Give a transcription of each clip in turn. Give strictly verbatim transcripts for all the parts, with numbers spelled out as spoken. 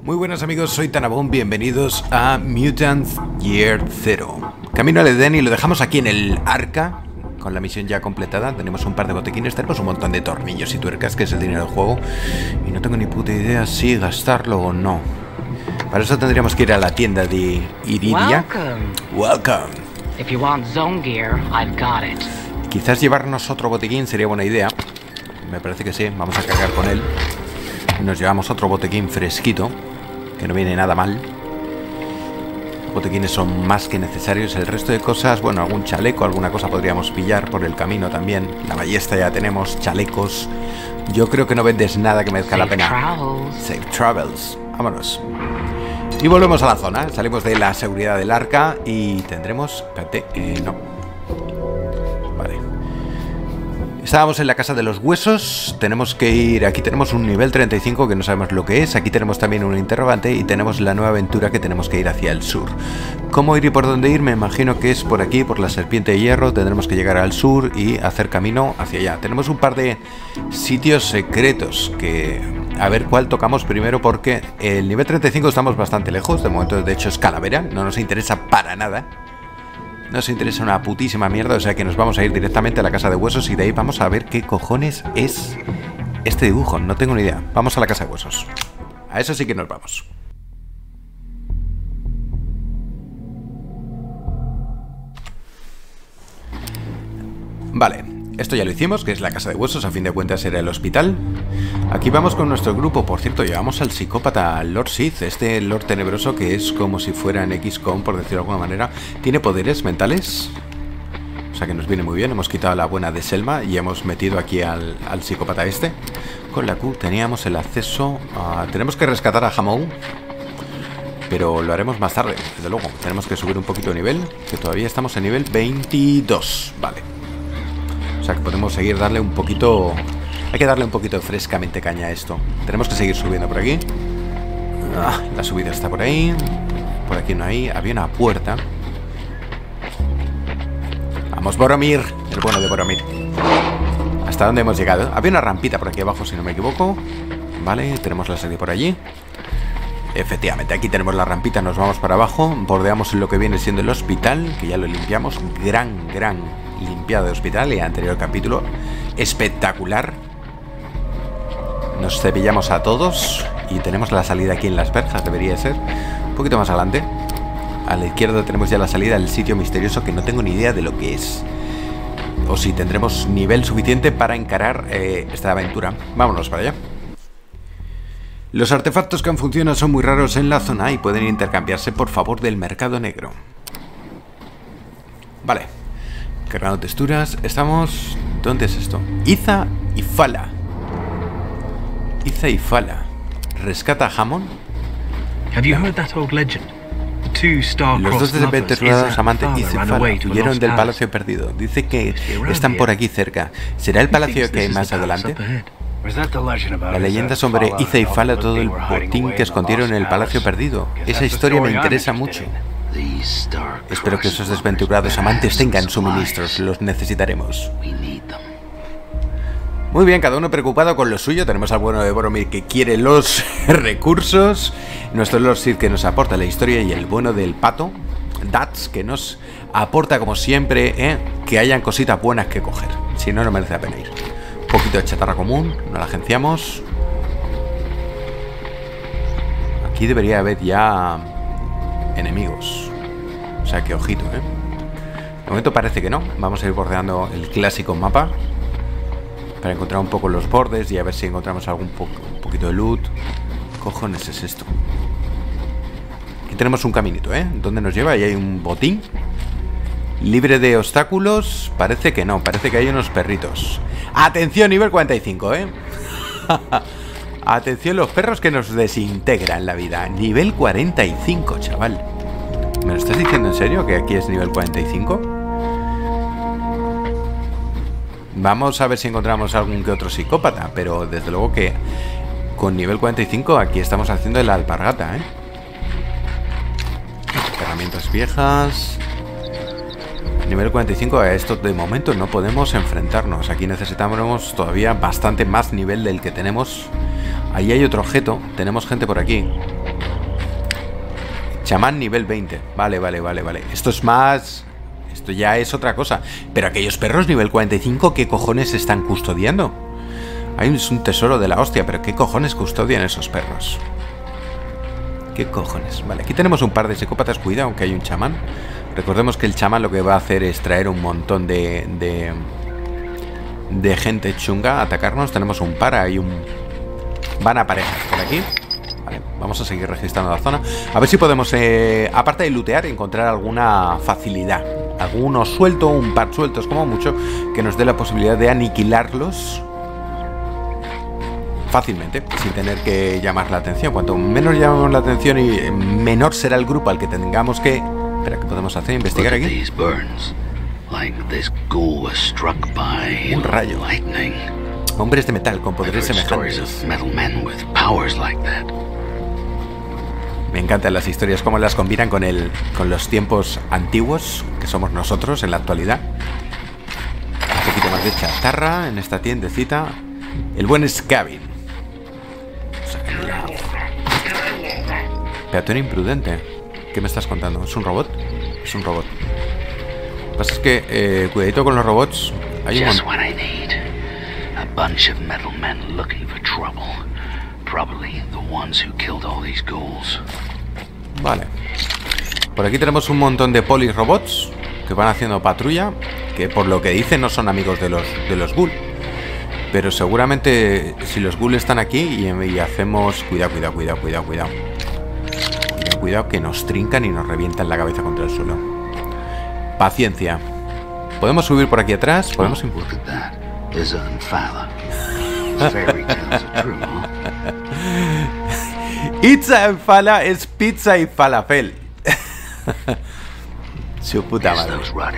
Muy buenas amigos, soy Tanabón, bienvenidos a Mutant Year Zero. Camino al Edén y lo dejamos aquí en el arca, con la misión ya completada. Tenemos un par de botiquines, tenemos un montón de tornillos y tuercas, que es el dinero del juego. Y no tengo ni puta idea si gastarlo o no. Para eso tendríamos que ir a la tienda de Iridia. Welcome. Welcome. If you want zone gear, I've got it. Quizás llevarnos otro botiquín sería buena idea. Me parece que sí, vamos a cargar con él. Nos llevamos otro botiquín fresquito, que no viene nada mal. Los botiquines son más que necesarios. El resto de cosas, bueno, algún chaleco, alguna cosa podríamos pillar por el camino también. La ballesta ya tenemos, chalecos. Yo creo que no vendes nada que merezca la pena. Travels. Safe travels. Vámonos. Y volvemos a la zona. Salimos de la seguridad del arca y tendremos... Espérate, eh, no. Vale. Estábamos en la casa de los huesos. Tenemos que ir... Aquí tenemos un nivel treinta y cinco que no sabemos lo que es. Aquí tenemos también un interrogante y tenemos la nueva aventura que tenemos que ir hacia el sur. ¿Cómo ir y por dónde ir? Me imagino que es por aquí, por la serpiente de hierro. Tendremos que llegar al sur y hacer camino hacia allá. Tenemos un par de sitios secretos que... A ver cuál tocamos primero, porque el nivel treinta y cinco estamos bastante lejos. De momento, de hecho, es calavera. No nos interesa para nada. No nos interesa una putísima mierda. O sea que nos vamos a ir directamente a la casa de huesos y de ahí vamos a ver qué cojones es este dibujo. No tengo ni idea. Vamos a la casa de huesos. A eso sí que nos vamos. Vale, esto ya lo hicimos, que es la casa de huesos. A fin de cuentas era el hospital. Aquí vamos con nuestro grupo. Por cierto, llevamos al psicópata, al Lord Sith. Este Lord tenebroso que es como si fuera en equis com, por decirlo de alguna manera. Tiene poderes mentales, o sea que nos viene muy bien. Hemos quitado a la buena de Selma y hemos metido aquí al, al psicópata este. Con la Q teníamos el acceso a... Tenemos que rescatar a Hamon, pero lo haremos más tarde, desde luego. Tenemos que subir un poquito de nivel, que todavía estamos en nivel veintidós. Vale. O sea que podemos seguir darle un poquito... Hay que darle un poquito frescamente caña a esto. Tenemos que seguir subiendo por aquí. Ah, la subida está por ahí. Por aquí no hay. Había una puerta. Vamos, Boromir. El bueno de Boromir. ¿Hasta dónde hemos llegado? Había una rampita por aquí abajo, si no me equivoco. Vale, tenemos la salida por allí. Efectivamente, aquí tenemos la rampita. Nos vamos para abajo. Bordeamos lo que viene siendo el hospital, que ya lo limpiamos. Gran, gran limpiado de hospital. Y anterior capítulo. Espectacular. Nos cepillamos a todos y tenemos la salida aquí en las verjas, debería ser. Un poquito más adelante. A la izquierda tenemos ya la salida al sitio misterioso que no tengo ni idea de lo que es. O si tendremos nivel suficiente para encarar eh, esta aventura. Vámonos para allá. Los artefactos que han funcionado son muy raros en la zona y pueden intercambiarse por favor del mercado negro. Vale. Cargando texturas. Estamos... ¿Dónde es esto? Iza y Fala. Iza y Fala. ¿Rescata a Hamon? Los dos desventurados amantes Iza y Fala huyeron del palacio perdido. Dice que están por aquí cerca. ¿Será el palacio que hay más adelante? La leyenda sobre Iza y Fala, todo el botín que escondieron en el palacio perdido. Esa historia me interesa mucho. Espero que esos desventurados amantes tengan suministros. Los necesitaremos. Muy bien, cada uno preocupado con lo suyo. Tenemos al bueno de Boromir que quiere los recursos. Nuestro Lord Sith que nos aporta la historia. Y el bueno del pato, Dats, que nos aporta como siempre eh, que hayan cositas buenas que coger. Si no, no merece la pena ir. Un poquito de chatarra común, no la agenciamos. Aquí debería haber ya enemigos. O sea que ojito, ¿eh? De momento parece que no. Vamos a ir bordeando el clásico mapa para encontrar un poco los bordes y a ver si encontramos algún po un poquito de loot. ¿Qué cojones es esto? Aquí tenemos un caminito, ¿eh? ¿Dónde nos lleva? Ahí hay un botín. Libre de obstáculos. Parece que no, parece que hay unos perritos. Atención, nivel cuarenta y cinco, ¿eh? Atención, los perros que nos desintegran la vida. Nivel cuarenta y cinco, chaval. ¿Me lo estás diciendo en serio que aquí es nivel cuarenta y cinco? Vamos a ver si encontramos algún que otro psicópata. Pero desde luego que con nivel cuarenta y cinco aquí estamos haciendo la alpargata, ¿eh? Herramientas viejas. Nivel cuarenta y cinco, a esto de momento no podemos enfrentarnos. Aquí necesitamos todavía bastante más nivel del que tenemos. Ahí hay otro objeto. Tenemos gente por aquí. Chamán nivel veinte. Vale, vale, vale, vale. Esto es más... Esto ya es otra cosa. Pero aquellos perros nivel cuarenta y cinco, ¿qué cojones están custodiando? Ahí es un tesoro de la hostia, pero ¿qué cojones custodian esos perros? ¿Qué cojones? Vale, aquí tenemos un par de psicópatas. Cuidado, aunque hay un chamán. Recordemos que el chamán lo que va a hacer es traer un montón de... De, de gente chunga a atacarnos. Tenemos un par, hay un... Van a parejas por aquí. Vale, vamos a seguir registrando la zona. A ver si podemos, eh, aparte de lootear, encontrar alguna facilidad. Alguno suelto, un par sueltos como mucho, que nos dé la posibilidad de aniquilarlos fácilmente, sin tener que llamar la atención. Cuanto menos llamamos la atención y menor será el grupo al que tengamos que... Espera, ¿qué podemos hacer? ¿Investigar aquí? Un rayo. Hombres de metal con poderes semejantes. Me encantan las historias, cómo las combinan con, el, con los tiempos antiguos, que somos nosotros en la actualidad. Un poquito más de chatarra en esta tiendecita. El buen Scavin. Peatón imprudente. ¿Qué me estás contando? ¿Es un robot? Es un robot. Lo que pasa es que, eh, cuidadito con los robots. Hay un montón. Vale. Por aquí tenemos un montón de polis robots que van haciendo patrulla, que por lo que dicen no son amigos de los, de los ghoul. Pero seguramente si los ghoul están aquí y, y hacemos... Cuidado, cuidado, cuidado, cuidado, cuidado. Cuidado, cuidado, que nos trincan y nos revientan la cabeza contra el suelo. Paciencia. Podemos subir por aquí atrás, podemos impulsar. Pizza en fala es pizza y falafel. Su puta madre.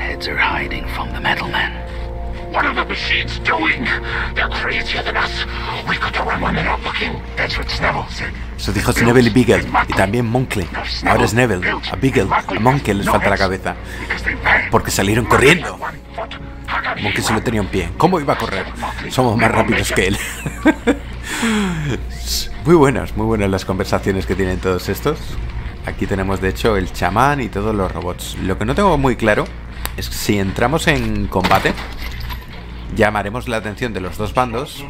What are the machines doing? They're crazier than us. We got to run when they're not looking. That's what Sneville said. Eso dijo Neville y Beagle. Y también Monkey. Ahora es Neville. A Beagle, a Monkey les falta la cabeza. Porque salieron corriendo. Monkey solo tenía un pie. ¿Cómo iba a correr? Somos más rápidos que él. Muy buenas, muy buenas las conversaciones que tienen todos estos. Aquí tenemos de hecho el chamán y todos los robots. Lo que no tengo muy claro es que si entramos en combate, llamaremos la atención de los dos bandos.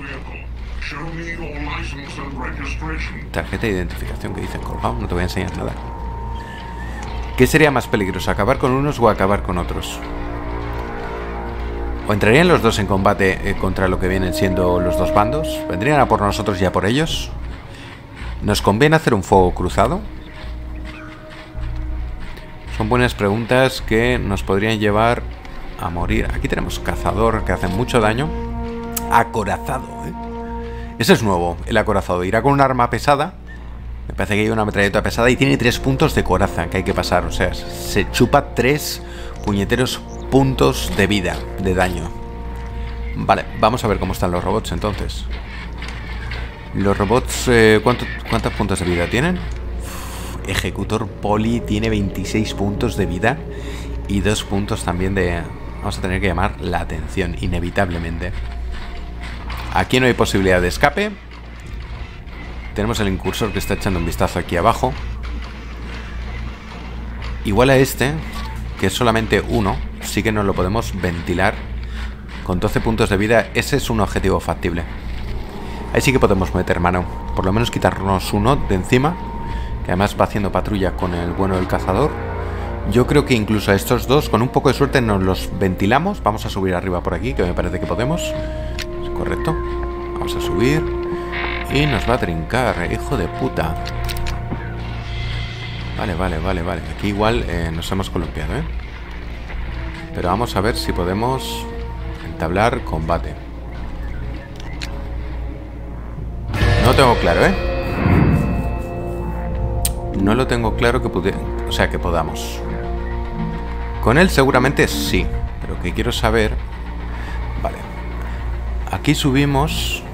Tarjeta de identificación que dicen colgado. No te voy a enseñar nada. ¿Qué sería más peligroso? ¿Acabar con unos o acabar con otros? ¿O entrarían los dos en combate eh, contra lo que vienen siendo los dos bandos? ¿Vendrían a por nosotros y a por ellos? ¿Nos conviene hacer un fuego cruzado? Son buenas preguntas que nos podrían llevar a morir. Aquí tenemos cazador que hace mucho daño. Acorazado, ¿eh? Ese es nuevo, el acorazado. Irá con un arma pesada. Me parece que hay una metralleta pesada y tiene tres puntos de coraza que hay que pasar. O sea, se chupa tres puñeteros puntos de vida, de daño. Vale, vamos a ver cómo están los robots entonces. Los robots, eh, ¿cuánto, ¿cuántos puntos de vida tienen? Uf, Ejecutor Poli tiene veintiséis puntos de vida y dos puntos también de... Vamos a tener que llamar la atención, inevitablemente. Aquí no hay posibilidad de escape. Tenemos el incursor que está echando un vistazo aquí abajo. Igual a este, que es solamente uno, sí que nos lo podemos ventilar. Con doce puntos de vida, ese es un objetivo factible. Ahí sí que podemos meter mano. Por lo menos quitarnos uno de encima, que además va haciendo patrulla con el bueno del cazador. Yo creo que incluso a estos dos, con un poco de suerte, nos los ventilamos. Vamos a subir arriba por aquí, que me parece que podemos. Es correcto. Vamos a subir. Y nos va a trincar, hijo de puta. Vale, vale, vale, vale. Aquí igual eh, nos hemos columpiado, ¿eh? Pero vamos a ver si podemos entablar combate. No tengo claro, ¿eh? No lo tengo claro que pudiera... O sea, que podamos. Con él seguramente sí. Pero que quiero saber... Vale. Aquí subimos...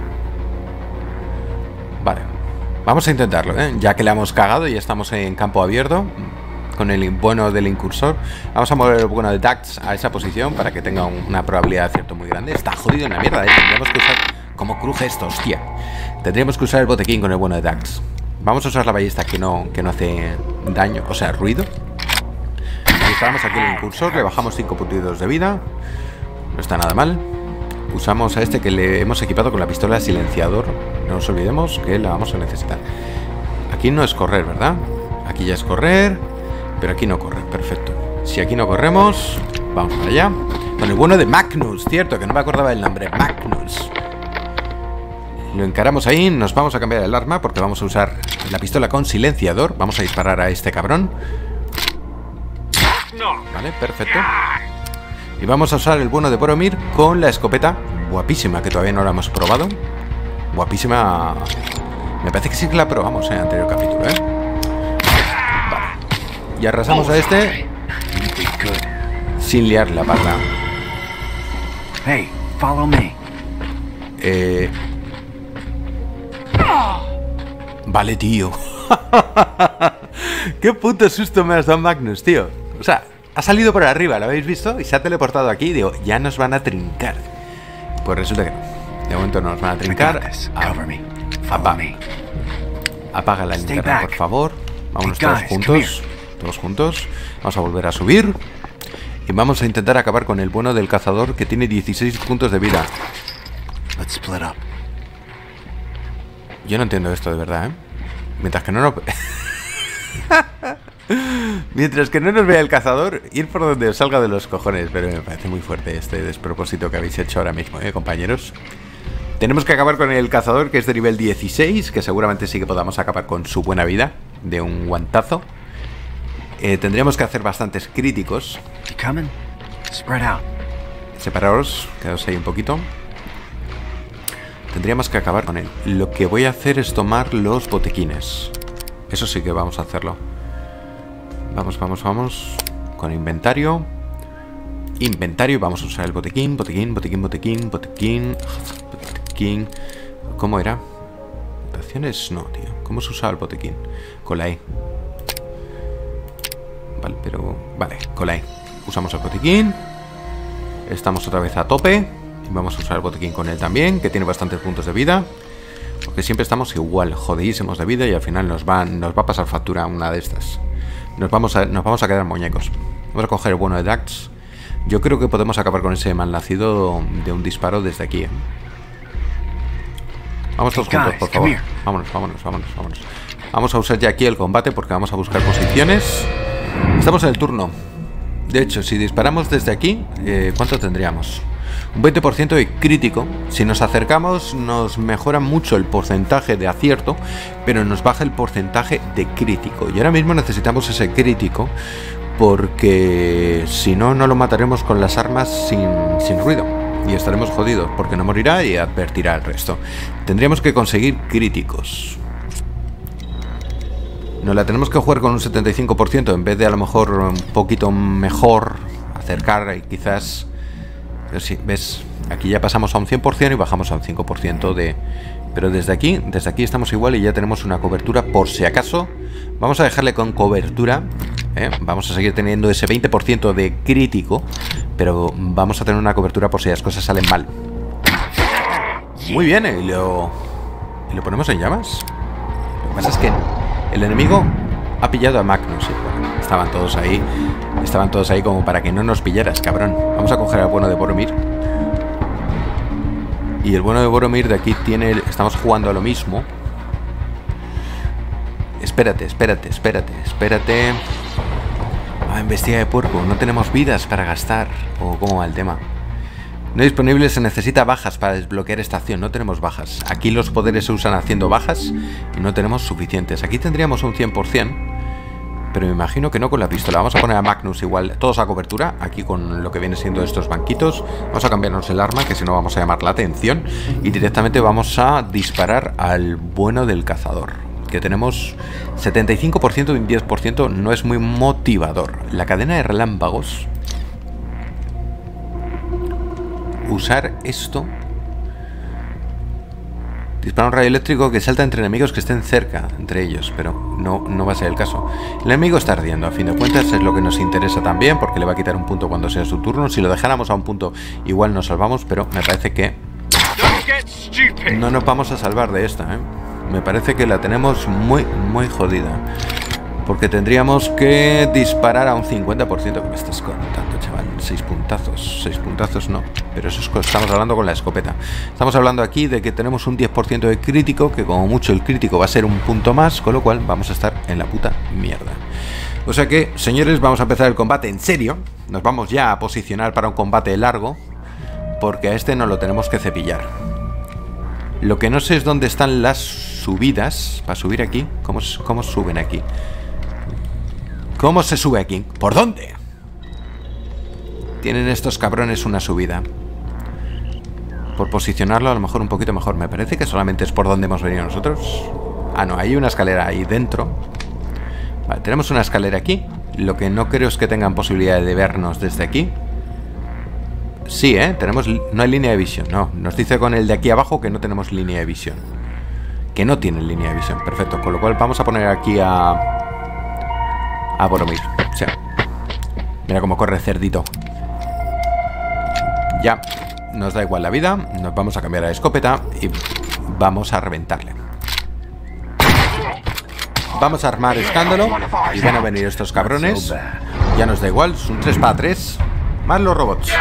Vale. Vamos a intentarlo, ¿eh? Ya que le hemos cagado y estamos en campo abierto con el bueno del incursor. Vamos a mover el bueno de Dax a esa posición para que tenga un, una probabilidad de acierto muy grande. Está jodido en la mierda, ¿eh? Tendríamos que usar... ¿Cómo cruje esto, hostia? Tendríamos que usar el botequín con el bueno de Dax. Vamos a usar la ballesta que no, que no hace daño, o sea, ruido. Disparamos aquí el impulsor, le bajamos cinco puntitos de vida. No está nada mal. Usamos a este que le hemos equipado con la pistola silenciador. No nos olvidemos que la vamos a necesitar. Aquí no es correr, ¿verdad? Aquí ya es correr, pero aquí no corre, perfecto. Si aquí no corremos, vamos para allá. Con el bueno de Magnus, cierto, que no me acordaba del nombre, Magnus. Lo encaramos ahí, nos vamos a cambiar el arma porque vamos a usar la pistola con silenciador. Vamos a disparar a este cabrón. Vale, perfecto. Y vamos a usar el bueno de Boromir con la escopeta guapísima, que todavía no la hemos probado. Guapísima. Me parece que sí que la probamos en el anterior capítulo, ¿eh? Vale. Y arrasamos a este sin liar la parda. Hey, follow me. Eh... Vale, tío. Qué puto susto me has dado, Magnus, tío. O sea, ha salido por arriba, ¿lo habéis visto? Y se ha teleportado aquí. Digo, ya nos van a trincar. Pues resulta que no. De momento no nos van a trincar. Apa Apaga la linterna, por favor. Vámonos todos juntos. Todos juntos. Vamos a volver a subir. Y vamos a intentar acabar con el bueno del cazador, que tiene dieciséis puntos de vida. Let's split up. Yo no entiendo esto de verdad, ¿eh? Mientras que no nos... Mientras que no nos vea el cazador, ir por donde os salga de los cojones. Pero me parece muy fuerte este despropósito que habéis hecho ahora mismo, ¿eh, compañeros? Tenemos que acabar con el cazador, que es de nivel dieciséis, que seguramente sí que podamos acabar con su buena vida de un guantazo. Eh, tendríamos que hacer bastantes críticos. Separaros, quedaos ahí un poquito. Tendríamos que acabar con él. Lo que voy a hacer es tomar los botequines. Eso sí que vamos a hacerlo. Vamos, vamos, vamos. Con inventario. Inventario. Vamos a usar el botequín. Botequín, botequín, botequín, botequín. Botequín. ¿Cómo era? Votaciones, no, tío. ¿Cómo se usaba el botequín? Con la E. Vale, pero... Vale, con la E. Usamos el botequín. Estamos otra vez a tope. Y vamos a usar el botequín con él también, que tiene bastantes puntos de vida. Porque siempre estamos igual, jodidísimos de vida. Y al final nos va, nos va a pasar factura una de estas. Nos vamos a, nos vamos a quedar muñecos. Vamos a coger el bueno de Dax. Yo creo que podemos acabar con ese malnacido de un disparo desde aquí, ¿eh? Vamos todos juntos, por favor. Vámonos, vámonos, vámonos, vámonos. Vamos a usar ya aquí el combate porque vamos a buscar posiciones. Estamos en el turno. De hecho, si disparamos desde aquí, eh, ¿cuánto tendríamos? Un veinte por ciento de crítico. Si nos acercamos nos mejora mucho el porcentaje de acierto, pero nos baja el porcentaje de crítico. Y ahora mismo necesitamos ese crítico porque si no, no lo mataremos con las armas sin, sin ruido. Y estaremos jodidos porque no morirá y advertirá al resto. Tendríamos que conseguir críticos. Nos la tenemos que jugar con un setenta y cinco por ciento en vez de a lo mejor un poquito mejor acercar y quizás... Pero sí, ves, aquí ya pasamos a un cien por ciento y bajamos a un cinco por ciento de... Pero desde aquí, desde aquí estamos igual y ya tenemos una cobertura por si acaso. Vamos a dejarle con cobertura, ¿eh? Vamos a seguir teniendo ese veinte por ciento de crítico, pero vamos a tener una cobertura por si las cosas salen mal. Muy bien, y lo... ¿Y lo ponemos en llamas? Lo que pasa es que el enemigo ha pillado a Magnus, ¿eh? Bueno, estaban todos ahí. Estaban todos ahí como para que no nos pillaras, cabrón. Vamos a coger al bueno de Boromir. Y el bueno de Boromir de aquí tiene... Estamos jugando a lo mismo. Espérate, espérate, espérate, espérate. Ah, embestida de puerco. No tenemos vidas para gastar. ¿O cómo va el tema? No disponible, se necesita bajas para desbloquear esta acción. No tenemos bajas. Aquí los poderes se usan haciendo bajas y no tenemos suficientes. Aquí tendríamos un cien por ciento. Pero me imagino que no con la pistola. Vamos a poner a Magnus igual, todos a cobertura. Aquí con lo que viene siendo estos banquitos. Vamos a cambiarnos el arma, que si no vamos a llamar la atención. Y directamente vamos a disparar al bueno del cazador, que tenemos setenta y cinco por ciento y un diez por ciento. No es muy motivador. La cadena de relámpagos. Usar esto. Dispara un rayo eléctrico que salta entre enemigos que estén cerca entre ellos, pero no, no va a ser el caso. El enemigo está ardiendo, a fin de cuentas es lo que nos interesa también, porque le va a quitar un punto cuando sea su turno. Si lo dejáramos a un punto igual nos salvamos, pero me parece que no nos vamos a salvar de esta, ¿eh? me parece que la tenemos muy, muy jodida. Porque tendríamos que disparar a un cincuenta por ciento. ¿Qué me estás contando, chaval? Seis puntazos. Seis puntazos no. Pero eso es que estamos hablando con la escopeta. Estamos hablando aquí de que tenemos un diez por ciento de crítico, que como mucho el crítico va a ser un punto más, con lo cual vamos a estar en la puta mierda. O sea que, señores, vamos a empezar el combate en serio. Nos vamos ya a posicionar para un combate largo, porque a este no lo tenemos que cepillar. Lo que no sé es dónde están las subidas. Para subir aquí. ¿Cómo, cómo suben aquí? ¿Cómo se sube aquí? ¿Por dónde? Tienen estos cabrones una subida. Por posicionarlo a lo mejor un poquito mejor. Me parece que solamente es por donde hemos venido nosotros. Ah, no, hay una escalera ahí dentro. Vale, tenemos una escalera aquí. Lo que no creo es que tengan posibilidad de vernos desde aquí. Sí, ¿eh? Tenemos, no hay línea de visión. No, nos dice con el de aquí abajo que no tenemos línea de visión. Que no tienen línea de visión. Perfecto, con lo cual vamos a poner aquí a... A Boromir. O sea, mira cómo corre el cerdito. Ya, nos da igual la vida. Nos vamos a cambiar a escopeta y vamos a reventarle. Vamos a armar escándalo y van a venir estos cabrones. Ya nos da igual, es un tres para tres. Más los robots.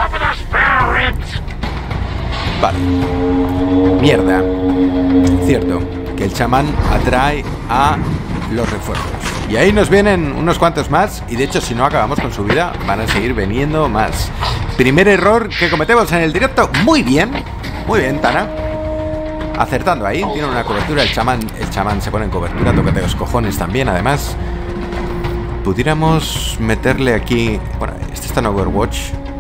Vale. Mierda. Cierto, que el chamán atrae a los refuerzos. Y ahí nos vienen unos cuantos más. Y de hecho, si no acabamos con su vida, van a seguir viniendo más. Primer error que cometemos en el directo. Muy bien. Muy bien, Tana. Acertando ahí. Tiene una cobertura. El chamán, el chamán se pone en cobertura. Tócate los cojones también, además. Pudiéramos meterle aquí... Bueno, este está en Overwatch.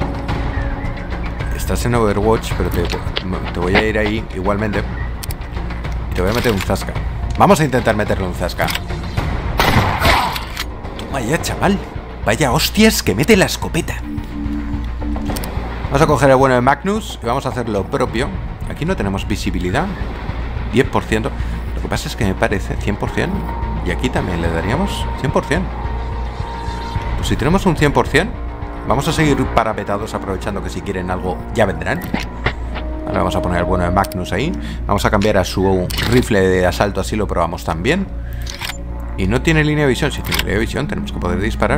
Estás en Overwatch, pero te, te voy a ir ahí igualmente. Y te voy a meter un zasca. Vamos a intentar meterle un zasca. Vaya, chaval. Vaya hostias que mete la escopeta. Vamos a coger el bueno de Magnus y vamos a hacer lo propio. Aquí no tenemos visibilidad. diez por ciento. Lo que pasa es que me parece cien por cien. Y aquí también le daríamos cien por cien. Pues si tenemos un cien por cien, vamos a seguir parapetados aprovechando que si quieren algo ya vendrán. Ahora vamos a poner el bueno de Magnus ahí. Vamos a cambiar a su rifle de asalto, así lo probamos también. Y no tiene línea de visión. Si tiene línea de visión tenemos que poder disparar.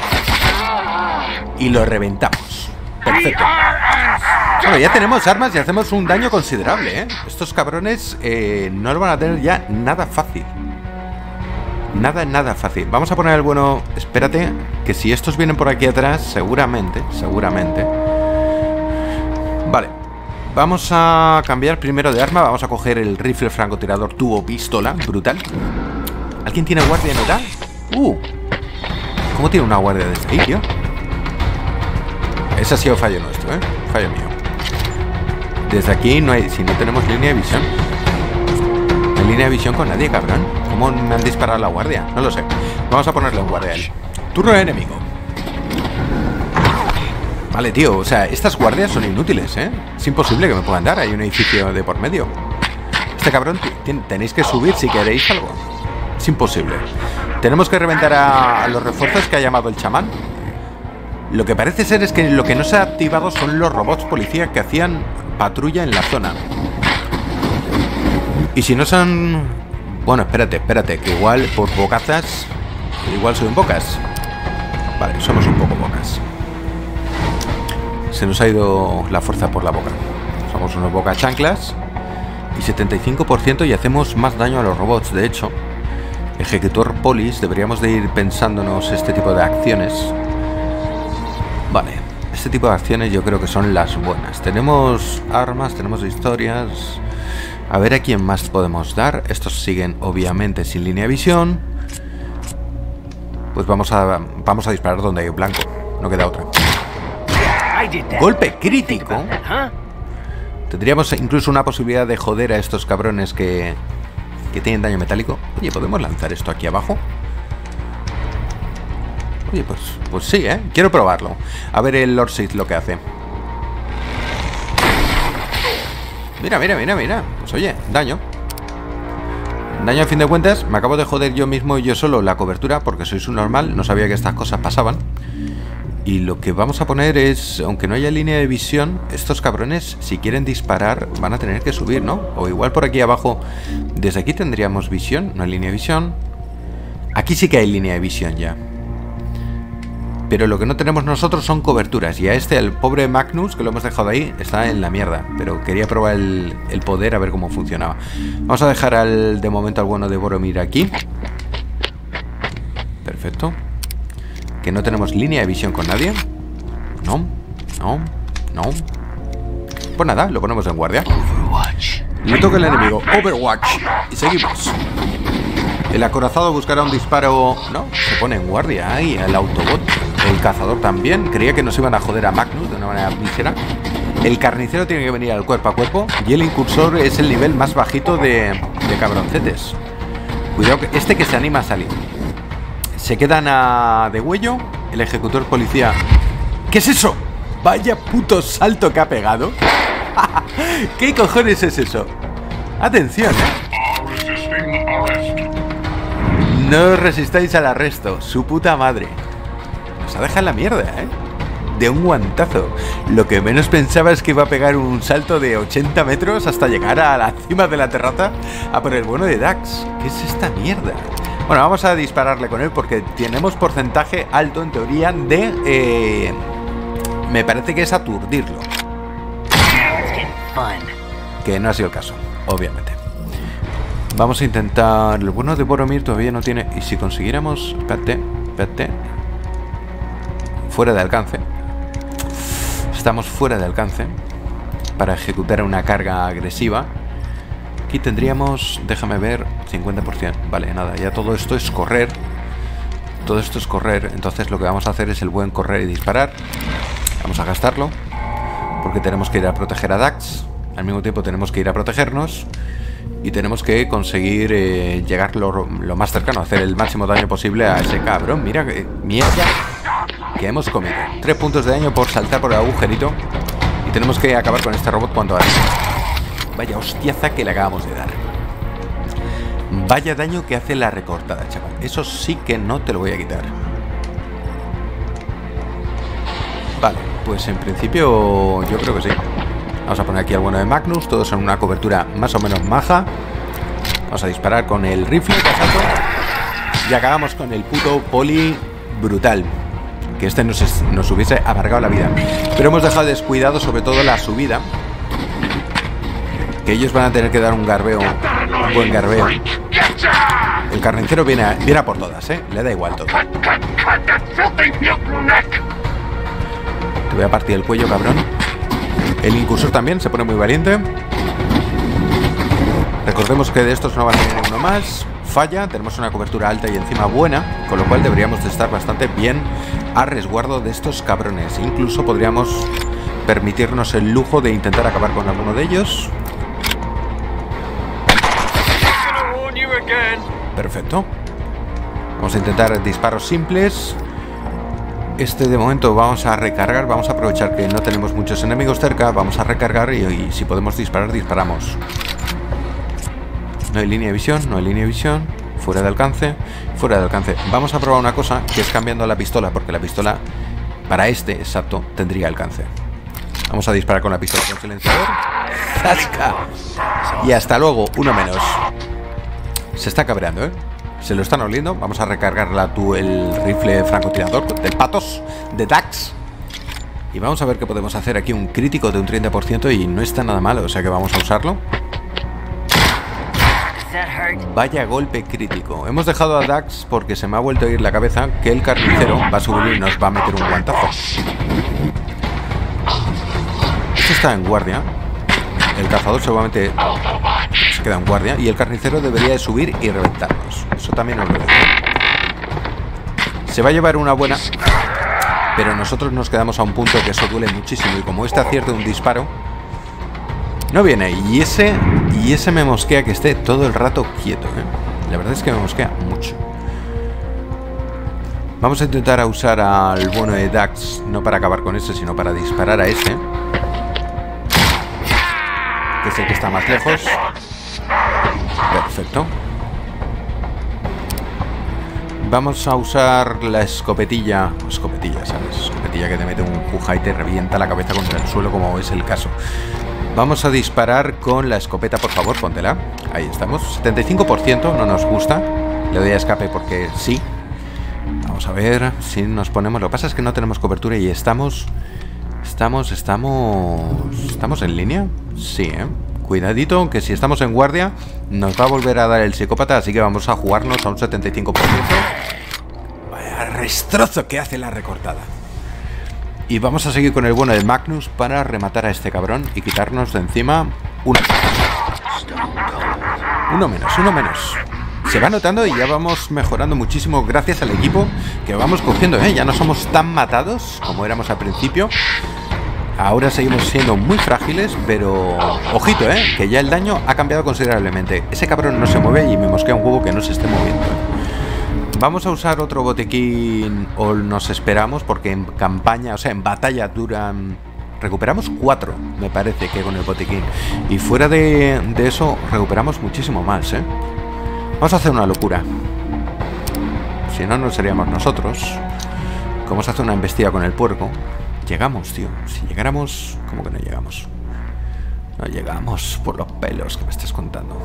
Y lo reventamos. Perfecto. Bueno, ya tenemos armas y hacemos un daño considerable, ¿eh? Estos cabrones eh, no lo van a tener ya nada fácil. Nada, nada fácil. Vamos a poner el bueno... Espérate, que si estos vienen por aquí atrás, seguramente, seguramente... Vale. Vamos a cambiar primero de arma. Vamos a coger el rifle francotirador tubo pistola. Brutal. ¿Alguien tiene guardia en edad? Uh, ¿cómo tiene una guardia desde ahí, tío? Ese ha sido fallo nuestro, ¿eh? Fallo mío. Desde aquí no hay... Si no tenemos línea de visión. No hay línea de visión con nadie, cabrón. ¿Cómo me han disparado la guardia? No lo sé. Vamos a ponerle un guardia a él. Turno de enemigo. Vale, tío. O sea, estas guardias son inútiles, ¿eh? Es imposible que me puedan dar. Hay un edificio de por medio. Este cabrón... Tenéis que subir si queréis algo. Es imposible. Tenemos que reventar a, a los refuerzos que ha llamado el chamán. Lo que parece ser es que lo que no se ha activado son los robots policía que hacían patrulla en la zona. Y si no son... Bueno, espérate, espérate, que igual por bocazas... Igual soy un pocas. Vale, somos un poco pocas. Se nos ha ido la fuerza por la boca. Somos unos boca chanclas. Y setenta y cinco por ciento y hacemos más daño a los robots, de hecho. Ejecutor polis, deberíamos de ir pensándonos este tipo de acciones. Vale, este tipo de acciones yo creo que son las buenas. Tenemos armas, tenemos historias. A ver a quién más podemos dar. Estos siguen obviamente sin línea de visión. Pues vamos a, vamos a disparar donde hay un blanco. No queda otra. Golpe crítico. Tendríamos incluso una posibilidad de joder a estos cabrones que... que tienen daño metálico. Oye, ¿podemos lanzar esto aquí abajo? Oye, pues, pues sí, ¿eh? Quiero probarlo. A ver el Lord Sith lo que hace. Mira, mira, mira, mira. Pues oye, daño. Daño a fin de cuentas. Me acabo de joder yo mismo y yo solo la cobertura porque soy su normal. No sabía que estas cosas pasaban. Y lo que vamos a poner es, aunque no haya línea de visión, estos cabrones, si quieren disparar, van a tener que subir, ¿no? O igual por aquí abajo, desde aquí tendríamos visión, no hay línea de visión. Aquí sí que hay línea de visión ya. Pero lo que no tenemos nosotros son coberturas. Y a este, el pobre Magnus, que lo hemos dejado ahí, está en la mierda. Pero quería probar el, el poder a ver cómo funcionaba. Vamos a dejar al, de momento al bueno de Boromir aquí. Perfecto. Que no tenemos línea de visión con nadie. No, no, no. Pues nada, lo ponemos en guardia. Le toca el enemigo, Overwatch. Y seguimos. El acorazado buscará un disparo. No, se pone en guardia ahí, el Autobot. El cazador también. Creía que nos iban a joder a Magnus de una manera mísera. El carnicero tiene que venir al cuerpo a cuerpo. Y el incursor es el nivel más bajito de, de cabroncetes. Cuidado, que este que se anima a salir. Se quedan a degüello. El ejecutor policía. ¿Qué es eso? Vaya puto salto que ha pegado. ¿Qué cojones es eso? Atención, ¿eh? No resistáis al arresto. Su puta madre. Nos ha dejado en la mierda, ¿eh? De un guantazo. Lo que menos pensaba es que iba a pegar un salto de ochenta metros hasta llegar a la cima de la terraza a por el bueno de Dax. ¿Qué es esta mierda? Bueno, vamos a dispararle con él porque tenemos porcentaje alto en teoría de... Eh, me parece que es aturdirlo. Que no ha sido el caso, obviamente. Vamos a intentar... El bueno de Boromir todavía no tiene... Y si consiguiéramos... Espérate, espérate. Fuera de alcance. Estamos fuera de alcance para ejecutar una carga agresiva. Aquí tendríamos, déjame ver, cincuenta por ciento. Vale, nada, ya todo esto es correr. Todo esto es correr. Entonces lo que vamos a hacer es el buen correr y disparar. Vamos a gastarlo porque tenemos que ir a proteger a Dax. Al mismo tiempo tenemos que ir a protegernos. Y tenemos que conseguir eh, llegar lo, lo más cercano, hacer el máximo daño posible a ese cabrón. Mira que mierda que hemos comido. Tres puntos de daño por saltar por el agujerito. Y tenemos que acabar con este robot cuanto antes. Vaya hostiaza que le acabamos de dar. Vaya daño que hace la recortada, chaval. Eso sí que no te lo voy a quitar. Vale, pues en principio yo creo que sí. Vamos a poner aquí al bueno de Magnus. Todos en una cobertura más o menos maja. Vamos a disparar con el rifle casaco. Y acabamos con el puto poli brutal. Que este nos, es, nos hubiese amargado la vida. Pero hemos dejado descuidado sobre todo la subida. Que ellos van a tener que dar un garbeo. Un buen garbeo. El carnicero viene a, viene a por todas, ¿eh? Le da igual todo. Te voy a partir el cuello, cabrón. El incursor también se pone muy valiente. Recordemos que de estos no va a tener uno más. Falla, tenemos una cobertura alta y encima buena, con lo cual deberíamos de estar bastante bien a resguardo de estos cabrones. Incluso podríamos permitirnos el lujo de intentar acabar con alguno de ellos. Perfecto. Vamos a intentar disparos simples. Este de momento vamos a recargar. Vamos a aprovechar que no tenemos muchos enemigos cerca. Vamos a recargar y, y si podemos disparar, disparamos. No hay línea de visión, no hay línea de visión. Fuera de alcance, fuera de alcance. Vamos a probar una cosa, que es cambiando la pistola, porque la pistola, para este, exacto, tendría alcance. Vamos a disparar con la pistola con silenciador. ¡Zasca! Y hasta luego, uno menos. Se está cabreando, ¿eh? Se lo están oliendo. Vamos a recargar la, tu, el rifle francotirador del Patos, de Dax. Y vamos a ver qué podemos hacer aquí. Un crítico de un treinta por ciento y no está nada malo, o sea que vamos a usarlo. Vaya golpe crítico. Hemos dejado a Dax porque se me ha vuelto a ir la cabeza que el carnicero va a subir y nos va a meter un guantazo. Este está en guardia. El cazador seguramente se queda en guardia. Y el carnicero debería de subir y reventarnos. Eso también os lo digo. Se va a llevar una buena, pero nosotros nos quedamos a un punto que eso duele muchísimo. Y como este acierte un disparo, no viene. Y ese Y ese me mosquea que esté todo el rato quieto, ¿eh? La verdad es que me mosquea mucho. Vamos a intentar a usar al bueno de Dax, no para acabar con ese, sino para disparar a ese, que es el que está más lejos. Perfecto. Vamos a usar la escopetilla. Escopetilla, ¿sabes? Escopetilla que te mete un juja y te revienta la cabeza contra el suelo, como es el caso. Vamos a disparar con la escopeta, por favor, póntela. Ahí estamos. setenta y cinco por ciento, no nos gusta. Le doy a escape porque sí. Vamos a ver si nos ponemos... Lo que pasa es que no tenemos cobertura y estamos... Estamos, estamos... ¿Estamos en línea? Sí, ¿eh? Cuidadito, que si estamos en guardia nos va a volver a dar el psicópata, así que vamos a jugarnos a un setenta y cinco por ciento. Vaya restrozo que hace la recortada. Y vamos a seguir con el bueno de Magnus para rematar a este cabrón y quitarnos de encima uno. Uno menos, uno menos. Se va notando y ya vamos mejorando muchísimo gracias al equipo que vamos cogiendo, ¿eh? Ya no somos tan matados como éramos al principio. Ahora seguimos siendo muy frágiles, pero... Ojito, ¿eh? Que ya el daño ha cambiado considerablemente. Ese cabrón no se mueve y me mosquea un huevo que no se esté moviendo. Vamos a usar otro botiquín o nos esperamos porque en campaña, o sea, en batalla duran... Recuperamos cuatro, me parece, que con el botiquín. Y fuera de, de eso recuperamos muchísimo más, ¿eh? Vamos a hacer una locura. Si no, no seríamos nosotros. Vamos a hacer una embestida con el puerco. Llegamos, tío. Si llegáramos... ¿Cómo que no llegamos? No llegamos por los pelos que me estás contando.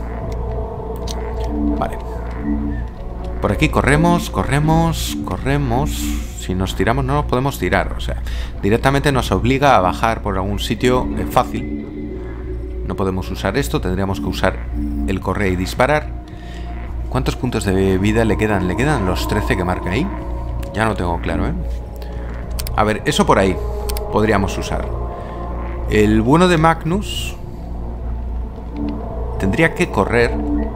Vale. Por aquí corremos, corremos, corremos. Si nos tiramos no nos podemos tirar. O sea, directamente nos obliga a bajar por algún sitio eh, fácil. No podemos usar esto. Tendríamos que usar el correr y disparar. ¿Cuántos puntos de vida le quedan? Le quedan los trece que marca ahí. Ya no tengo claro, ¿eh? A ver, eso por ahí podríamos usar. El bueno de Magnus tendría que correr.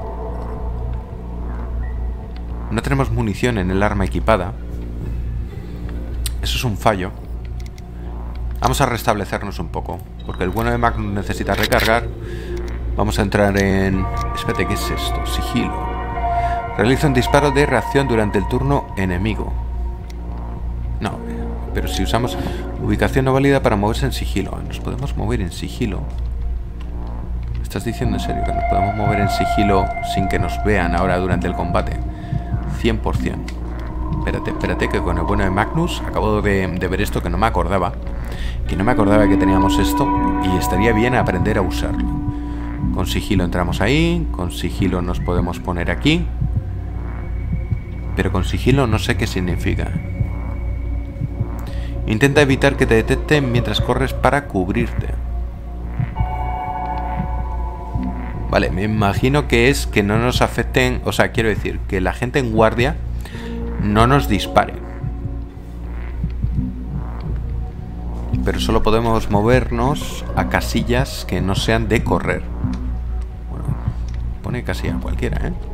No tenemos munición en el arma equipada. Eso es un fallo. Vamos a restablecernos un poco, porque el bueno de Magnus necesita recargar. Vamos a entrar en... Espérate, ¿qué es esto? Sigilo. Realiza un disparo de reacción durante el turno enemigo. No, pero si usamos ubicación no válida para moverse en sigilo. ¿Nos podemos mover en sigilo? ¿Me estás diciendo en serio que nos podemos mover en sigilo sin que nos vean ahora durante el combate? cien por cien. Espérate, espérate, que con el bueno de Magnus acabo de, de ver esto que no me acordaba. Que no me acordaba que teníamos esto y estaría bien aprender a usarlo. Con sigilo entramos ahí, con sigilo nos podemos poner aquí. Pero con sigilo no sé qué significa. Intenta evitar que te detecten mientras corres para cubrirte. Vale, me imagino que es que no nos afecten... O sea, quiero decir, que la gente en guardia no nos dispare. Pero solo podemos movernos a casillas que no sean de correr. Bueno, pone casilla cualquiera, ¿eh?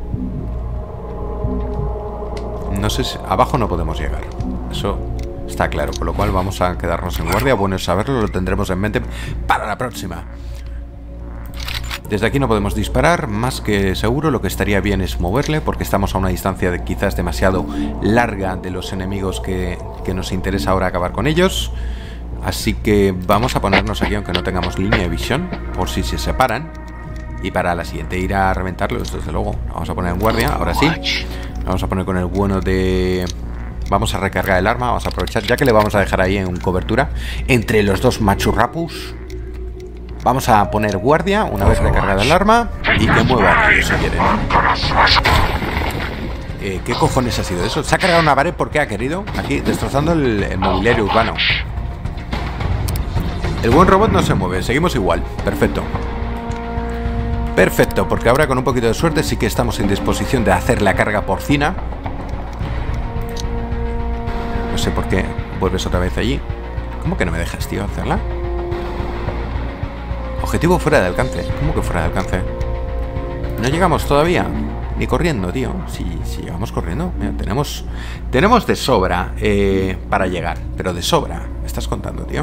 No sé si... Abajo no podemos llegar. Eso está claro. Con lo cual vamos a quedarnos en guardia. Bueno saberlo, lo tendremos en mente para la próxima. Desde aquí no podemos disparar. Más que seguro, lo que estaría bien es moverle, porque estamos a una distancia de quizás demasiado larga de los enemigos que, que nos interesa ahora acabar con ellos. Así que vamos a ponernos aquí, aunque no tengamos línea de visión, por si se separan. Y para la siguiente ir a reventarlos, desde luego. Vamos a poner en guardia, ahora sí. Vamos a poner con el bueno de... Vamos a recargar el arma, vamos a aprovechar, ya que le vamos a dejar ahí en cobertura entre los dos machurrapus. Vamos a poner guardia una vez recargada el arma y que mueva si quieren. Eh, ¿Qué cojones ha sido eso? Se ha cargado una pared porque ha querido, aquí destrozando el, el mobiliario urbano. El buen robot no se mueve, seguimos igual, perfecto. Perfecto, porque ahora con un poquito de suerte sí que estamos en disposición de hacer la carga porcina. No sé por qué vuelves otra vez allí. ¿Cómo que no me dejas, tío, hacerla? Objetivo fuera de alcance. ¿Cómo que fuera de alcance? No llegamos todavía. Ni corriendo, tío. Si, si llegamos corriendo, mira, tenemos, tenemos de sobra eh, para llegar. Pero de sobra, me estás contando, tío.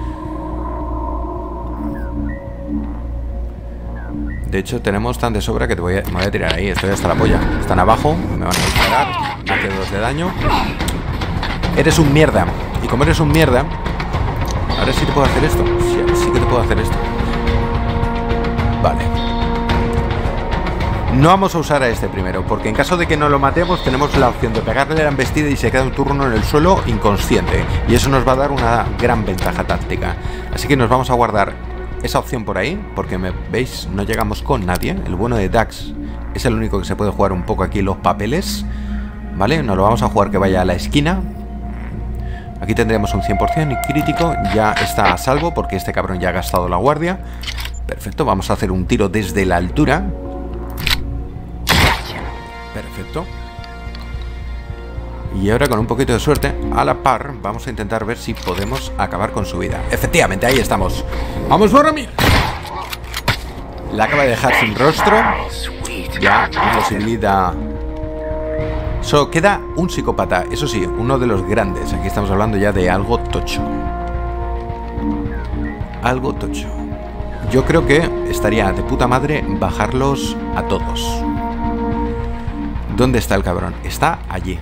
De hecho, tenemos tan de sobra que te voy a, me voy a tirar ahí. Estoy hasta la polla. Están abajo, me van a disparar. Hace dos de daño. Eres un mierda. Y como eres un mierda, ahora sí te puedo hacer esto. Sí, sí que te puedo hacer esto. Vale. No vamos a usar a este primero, porque en caso de que no lo matemos tenemos la opción de pegarle la embestida y se queda un turno en el suelo inconsciente. Y eso nos va a dar una gran ventaja táctica. Así que nos vamos a guardar esa opción por ahí, porque me veis, no llegamos con nadie. El bueno de Dax es el único que se puede jugar un poco aquí los papeles, ¿vale? Nos lo vamos a jugar que vaya a la esquina. Aquí tendremos un cien por cien y crítico. Ya está a salvo porque este cabrón ya ha gastado la guardia. Perfecto, vamos a hacer un tiro desde la altura. Perfecto. Y ahora con un poquito de suerte, a la par, vamos a intentar ver si podemos acabar con su vida. Efectivamente, ahí estamos. ¡Vamos, Boromir! La acaba de dejar sin rostro. Ya, imposibilidad. Solo queda un psicópata, eso sí, uno de los grandes. Aquí estamos hablando ya de algo tocho. Algo tocho. Yo creo que estaría de puta madre bajarlos a todos. ¿Dónde está el cabrón? Está allí.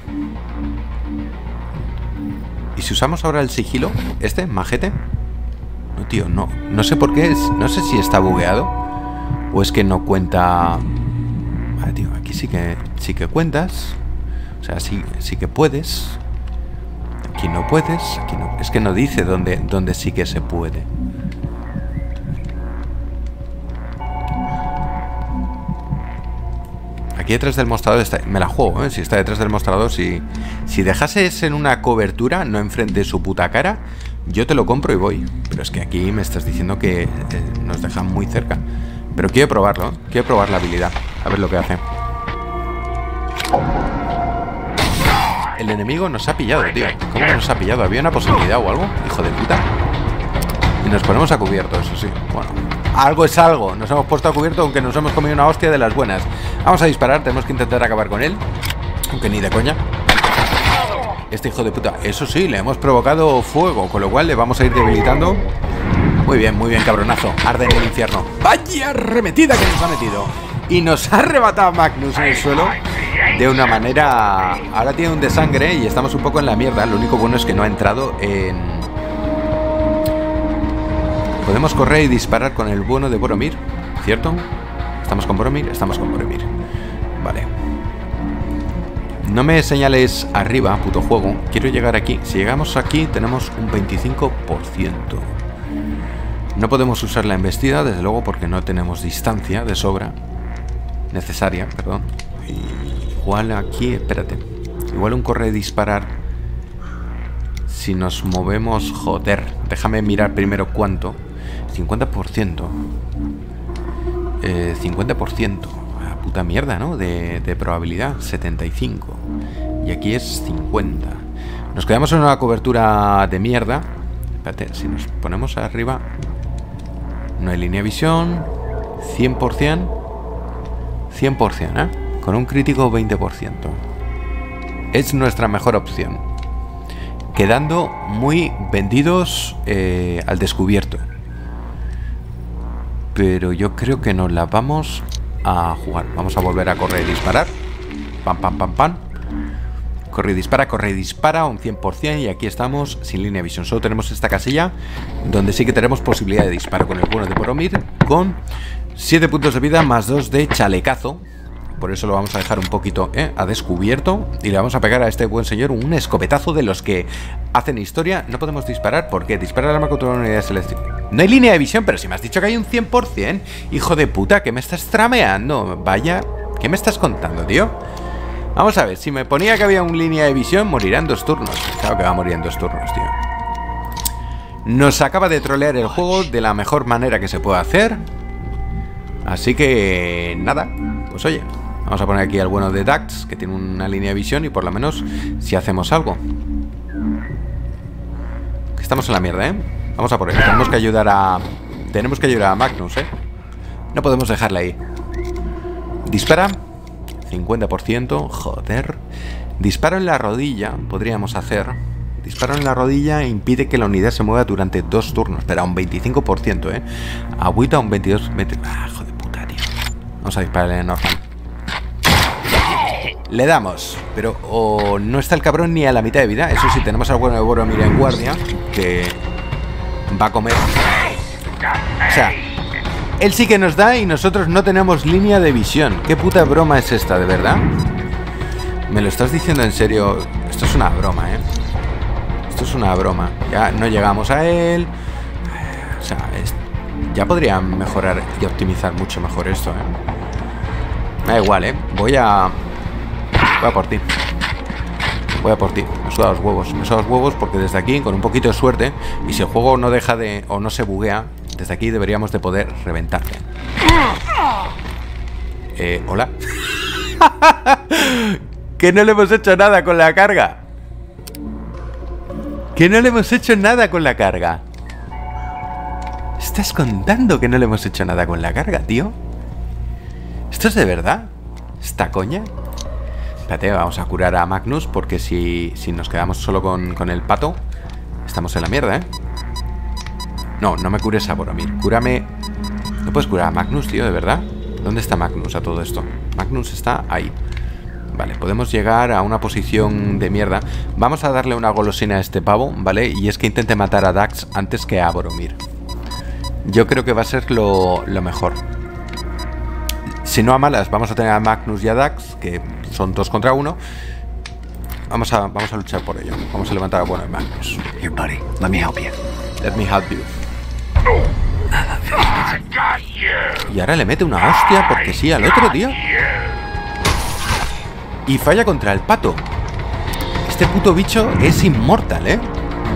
¿Y si usamos ahora el sigilo? ¿Este? ¿Majete? No, tío, no. No sé por qué es. No sé si está bugueado. O es que no cuenta... Vale, tío, aquí sí que, sí que cuentas. O sea, sí, sí que puedes. Aquí no puedes. Aquí no. Es que no dice dónde, dónde sí que se puede. Aquí detrás del mostrador está... Me la juego, ¿eh? Si está detrás del mostrador, si, si dejases en una cobertura, no enfrente de su puta cara, yo te lo compro y voy. Pero es que aquí me estás diciendo que eh, nos dejan muy cerca. Pero quiero probarlo, ¿eh? Quiero probar la habilidad. A ver lo que hace. El enemigo nos ha pillado, tío. ¿Cómo que nos ha pillado? ¿Había una posibilidad o algo? Hijo de puta. Y nos ponemos a cubierto, eso sí. Bueno, algo es algo. Nos hemos puesto a cubierto aunque nos hemos comido una hostia de las buenas. Vamos a disparar, tenemos que intentar acabar con él. Aunque ni de coña. Este hijo de puta, eso sí, le hemos provocado fuego, con lo cual le vamos a ir debilitando. Muy bien, muy bien, cabronazo. Arde en el infierno. ¡Vaya arremetida que nos ha metido! Y nos ha arrebatado Magnus en el suelo de una manera... Ahora tiene un desangre y estamos un poco en la mierda. Lo único bueno es que no ha entrado en... Podemos correr y disparar con el bueno de Boromir, ¿cierto? ¿Estamos con Boromir? Estamos con Boromir. Vale. No me señales arriba, puto juego. Quiero llegar aquí. Si llegamos aquí tenemos un veinticinco por ciento. No podemos usar la embestida, desde luego, porque no tenemos distancia de sobra. Necesaria, perdón. Igual aquí, espérate. Igual un correr y disparar. Si nos movemos, joder. Déjame mirar primero cuánto. cincuenta por ciento. Eh, cincuenta por ciento. Ah, puta mierda, ¿no? De, de probabilidad. setenta y cinco. Y aquí es cincuenta. Nos quedamos en una cobertura de mierda. Espérate, si nos ponemos arriba... No hay línea de visión. cien por cien. cien por cien, ¿eh? Con un crítico veinte por ciento. Es nuestra mejor opción. Quedando muy vendidos eh, al descubierto. Pero yo creo que nos la vamos a jugar. Vamos a volver a correr y disparar. Pam, pam, pam, pam. Corre y dispara, corre y dispara, un cien por cien. Y aquí estamos sin línea de visión. Solo tenemos esta casilla donde sí que tenemos posibilidad de disparo con el bueno de Boromir. Con siete puntos de vida más dos de chalecazo. Por eso lo vamos a dejar un poquito ¿eh? a descubierto. Y le vamos a pegar a este buen señor un escopetazo de los que hacen historia. No podemos disparar. ¿Por qué? Dispara la arma contra una unidad de selección. No hay línea de visión, pero si me has dicho que hay un cien por cien. Hijo de puta, ¿qué me estás trameando? Vaya, ¿qué me estás contando, tío? Vamos a ver, si me ponía que había una línea de visión, morirá en dos turnos. Claro que va a morir en dos turnos, tío. Nos acaba de trolear el juego de la mejor manera que se puede hacer. Así que... nada, pues oye, vamos a poner aquí al bueno de Dax, que tiene una línea de visión. Y por lo menos, si hacemos algo. Estamos en la mierda, ¿eh? Vamos a por él, tenemos que ayudar a... Tenemos que ayudar a Magnus, ¿eh? No podemos dejarla ahí. Dispara. cincuenta por ciento, joder. Disparo en la rodilla, podríamos hacer. Disparo en la rodilla e impide que la unidad se mueva durante dos turnos. Pero a un veinticinco por ciento, ¿eh? Agüita a un veintidós por ciento. Ah, joder puta, tío. Vamos a dispararle en Norman. Le damos. Pero o no está el cabrón ni a la mitad de vida. Eso sí, tenemos al bueno de Boromir en guardia, que va a comer. O sea, Él sí que nos da y nosotros no tenemos línea de visión. ¿Qué puta broma es esta, de verdad? ¿Me lo estás diciendo en serio? Esto es una broma, ¿eh? Esto es una broma. Ya no llegamos a él. O sea, es... ya podría mejorar y optimizar mucho mejor esto, ¿eh? Me da igual, ¿eh? Voy a... Voy a por ti. Voy a por ti. Me suda los huevos. Me suda los huevos porque desde aquí, con un poquito de suerte, y si el juego no deja de... o no se buguea, desde aquí deberíamos de poder reventarte. Eh, ¿hola? Que no le hemos hecho nada con la carga. Que no le hemos hecho nada con la carga. ¿Estás contando que no le hemos hecho nada con la carga, tío? ¿Esto es de verdad? ¿Esta coña? Espérate, vamos a curar a Magnus, porque si, si nos quedamos solo con, con el pato, estamos en la mierda, ¿eh? No, no me cures a Boromir. Cúrame... ¿No puedes curar a Magnus, tío, de verdad? ¿Dónde está Magnus a todo esto? Magnus está ahí. Vale, podemos llegar a una posición de mierda. Vamos a darle una golosina a este pavo, ¿vale? Y es que intente matar a Dax antes que a Boromir. Yo creo que va a ser lo, lo mejor. Si no a malas, vamos a tener a Magnus y a Dax, que son dos contra uno. Vamos a, vamos a luchar por ello. Vamos a levantar a bueno de Magnus. Here, buddy. Let me help you. Let me help you. Y ahora le mete una hostia porque sí al otro, tío. Y falla contra el pato. Este puto bicho es inmortal, ¿eh?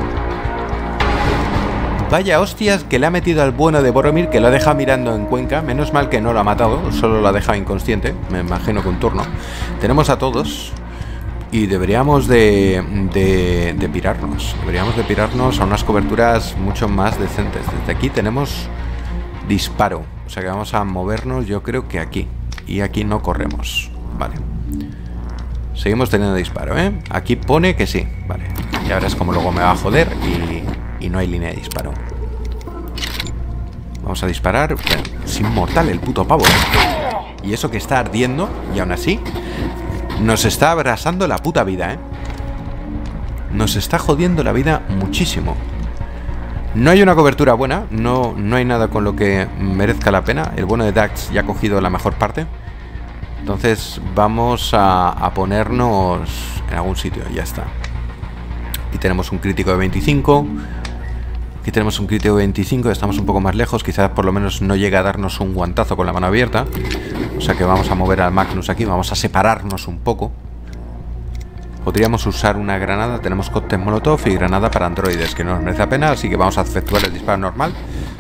Vaya hostias que le ha metido al bueno de Boromir, que lo ha dejado mirando en Cuenca. Menos mal que no lo ha matado, solo lo ha dejado inconsciente. Me imagino que un turno. Tenemos a todos. Y deberíamos de, de, de pirarnos. Deberíamos de pirarnos a unas coberturas mucho más decentes. Desde aquí tenemos disparo. O sea que vamos a movernos, yo creo que aquí. Y aquí no corremos. Vale. Seguimos teniendo disparo, ¿eh? Aquí pone que sí. Vale. Y ahora es como luego me va a joder y, y no hay línea de disparo. Vamos a disparar. Bueno, es inmortal el puto pavo, ¿eh? Y eso que está ardiendo. Y aún así nos está abrasando la puta vida, ¿eh? Nos está jodiendo la vida muchísimo. No hay una cobertura buena. No, no hay nada con lo que merezca la pena. El bueno de Dax ya ha cogido la mejor parte. Entonces vamos a, a ponernos en algún sitio. Ya está. Aquí tenemos un crítico de veinticinco. Aquí tenemos un crítico de veinticinco. Estamos un poco más lejos. Quizás por lo menos no llegue a darnos un guantazo con la mano abierta. O sea que vamos a mover al Magnus aquí. Vamos a separarnos un poco. Podríamos usar una granada. Tenemos cóctel molotov y granada para androides, que no nos merece la pena. Así que vamos a efectuar el disparo normal.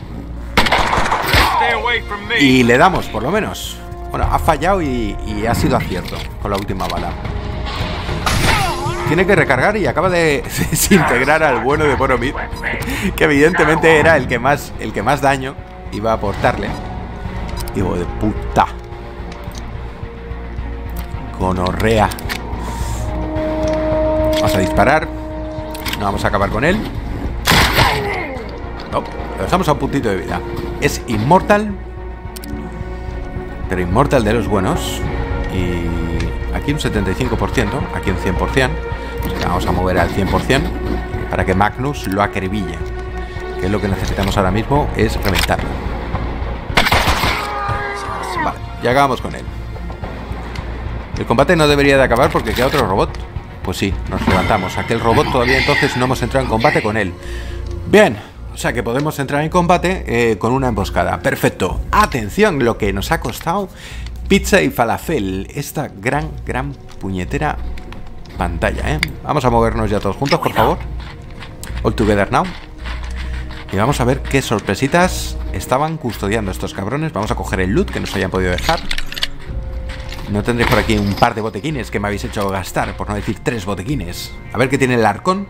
Y le damos, por lo menos. Bueno, ha fallado y, y ha sido acierto con la última bala. Tiene que recargar y acaba de desintegrar al bueno de Boromir, que evidentemente era el que más, el que más daño iba a aportarle. Hijo de puta. Gonorrea. Vamos a disparar. No vamos a acabar con él. No, lo dejamos a un puntito de vida. Es inmortal, pero inmortal de los buenos. Y aquí un setenta y cinco por ciento, aquí un cien por ciento. Así que vamos a mover al cien por ciento para que Magnus lo acribille. Que es lo que necesitamos ahora mismo, es reventarlo. Vale, ya acabamos con él. El combate no debería de acabar porque queda otro robot. Pues sí, nos levantamos. Aquel robot todavía entonces no hemos entrado en combate con él. Bien, o sea que podemos entrar en combate eh, con una emboscada. Perfecto. Atención, lo que nos ha costado pizza y falafel. Esta gran, gran puñetera pantalla, ¿eh? Vamos a movernos ya todos juntos, por favor. All together now. Y vamos a ver qué sorpresitas estaban custodiando estos cabrones. Vamos a coger el loot que nos hayan podido dejar. No tendréis por aquí un par de botequines que me habéis hecho gastar, por no decir tres botequines. A ver qué tiene el arcón.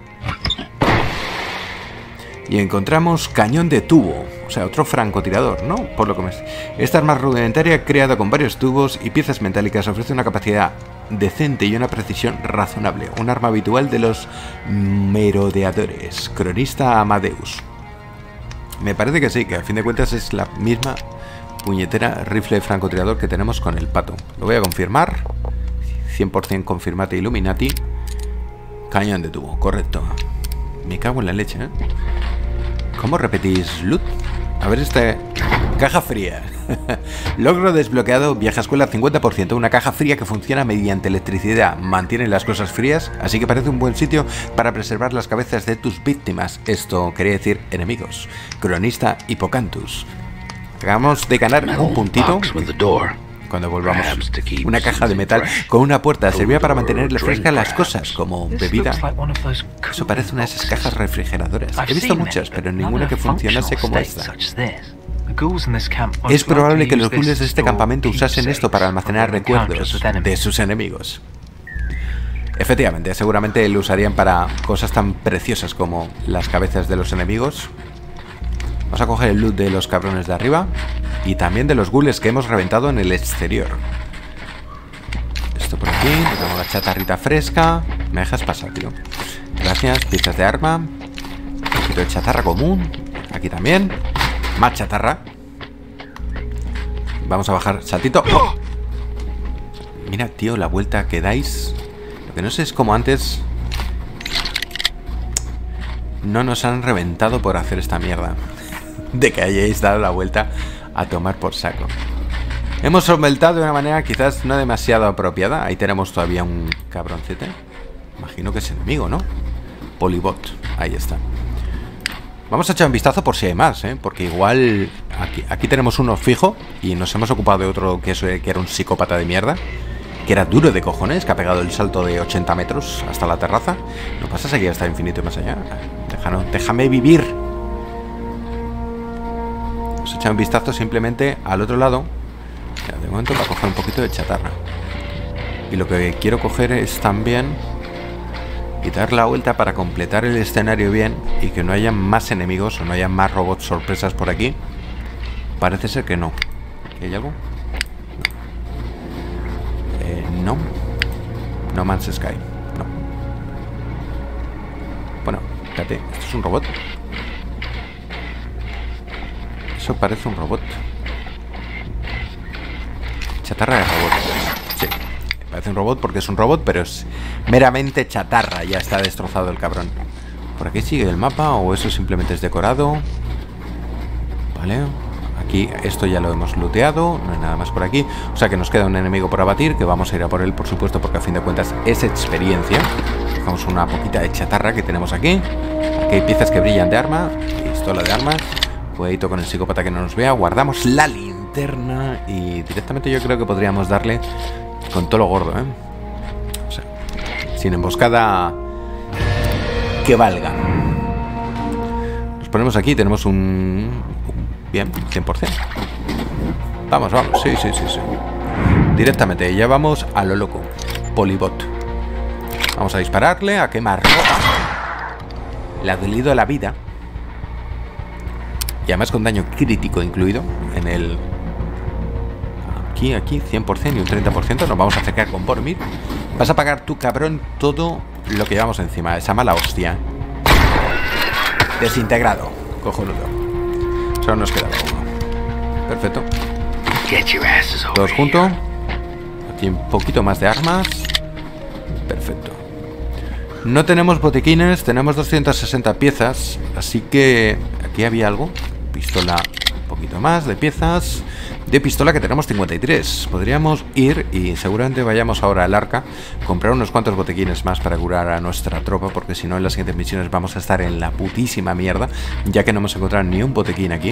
Y encontramos cañón de tubo. O sea, otro francotirador, ¿no? Por lo que me... Esta arma rudimentaria, creada con varios tubos y piezas metálicas, ofrece una capacidad decente y una precisión razonable. Un arma habitual de los merodeadores. Cronista Amadeus. Me parece que sí, que a fin de cuentas es la misma puñetera rifle de francotirador que tenemos con el pato. Lo voy a confirmar. cien por ciento confirmate Illuminati. Cañón de tubo, correcto. Me cago en la leche, ¿eh? ¿Cómo repetís loot? A ver este... Caja fría. Logro desbloqueado. Vieja escuela cincuenta por ciento. Una caja fría que funciona mediante electricidad. Mantiene las cosas frías, así que parece un buen sitio para preservar las cabezas de tus víctimas. Esto quería decir enemigos. Cronista Hippocanthus. Acabamos de ganar un puntito. Cuando volvamos, una caja de metal con una puerta servía para mantenerle frescas las cosas, como bebida. Eso parece una de esas cajas refrigeradoras. He visto muchas, pero ninguna que funcionase como esta. Es probable que los ghouls de este campamento usasen esto para almacenar recuerdos de sus enemigos. Efectivamente, seguramente lo usarían para cosas tan preciosas como las cabezas de los enemigos. Vamos a coger el loot de los cabrones de arriba y también de los ghouls que hemos reventado en el exterior. Esto por aquí, tenemos la chatarrita fresca. Me dejas pasar, tío. Gracias, piezas de arma. Un poquito de chatarra común. Aquí también. Más chatarra. Vamos a bajar. Saltito. ¡Oh! Mira, tío, la vuelta que dais. Lo que no sé es como antes no nos han reventado por hacer esta mierda de que hayáis dado la vuelta a tomar por saco. Hemos solventado de una manera quizás no demasiado apropiada. Ahí tenemos todavía un cabroncete. Imagino que es enemigo, ¿no? Polybot. Ahí está. Vamos a echar un vistazo por si hay más, ¿eh? Porque igual aquí, aquí tenemos uno fijo y nos hemos ocupado de otro que, es, que era un psicópata de mierda, que era duro de cojones, que ha pegado el salto de ochenta metros hasta la terraza. No pasas aquí hasta infinito y más allá. Déjame, déjame vivir. Vamos a echar un vistazo simplemente al otro lado. De momento para coger un poquito de chatarra. Y lo que quiero coger es también y dar la vuelta para completar el escenario bien y que no haya más enemigos o no haya más robots sorpresas por aquí. Parece ser que no. ¿Hay algo? Eh, no. No Man's Sky. No. Bueno, espérate. ¿Esto es un robot? Eso parece un robot. Chatarra de robot. Sí. Parece un robot porque es un robot, pero es meramente chatarra. Ya está destrozado el cabrón. ¿Por aquí sigue el mapa o eso simplemente es decorado? Vale. Aquí esto ya lo hemos looteado. No hay nada más por aquí. O sea que nos queda un enemigo por abatir, que vamos a ir a por él, por supuesto, porque a fin de cuentas es experiencia. Dejamos una poquita de chatarra que tenemos aquí. Aquí hay piezas que brillan de arma. Pistola de armas. Cuidadito con el psicópata que no nos vea. Guardamos la linterna y directamente yo creo que podríamos darle con todo lo gordo, ¿eh? O sea, sin emboscada que valga. Nos ponemos aquí, tenemos un... Bien, cien por ciento. Vamos, vamos, sí, sí, sí, sí. Directamente, ya vamos a lo loco. Polybot. Vamos a dispararle, a quemar ropa. Le ha dolido la vida. Y además con daño crítico incluido en el... Aquí, aquí, cien por ciento y un treinta por ciento. Nos vamos a acercar con Boromir. Vas a pagar tú, cabrón, todo lo que llevamos encima. Esa mala hostia. Desintegrado. Cojonudo. Solo nos queda uno. Perfecto. Todos juntos. Aquí un poquito más de armas. Perfecto. No tenemos botiquines. Tenemos doscientas sesenta piezas. Así que aquí había algo. Pistola, un poquito más de piezas. De pistola que tenemos cincuenta y tres. Podríamos ir y seguramente vayamos ahora al arca, comprar unos cuantos botiquines más para curar a nuestra tropa, porque si no en las siguientes misiones vamos a estar en la putísima mierda, ya que no hemos encontrado ni un botiquín aquí.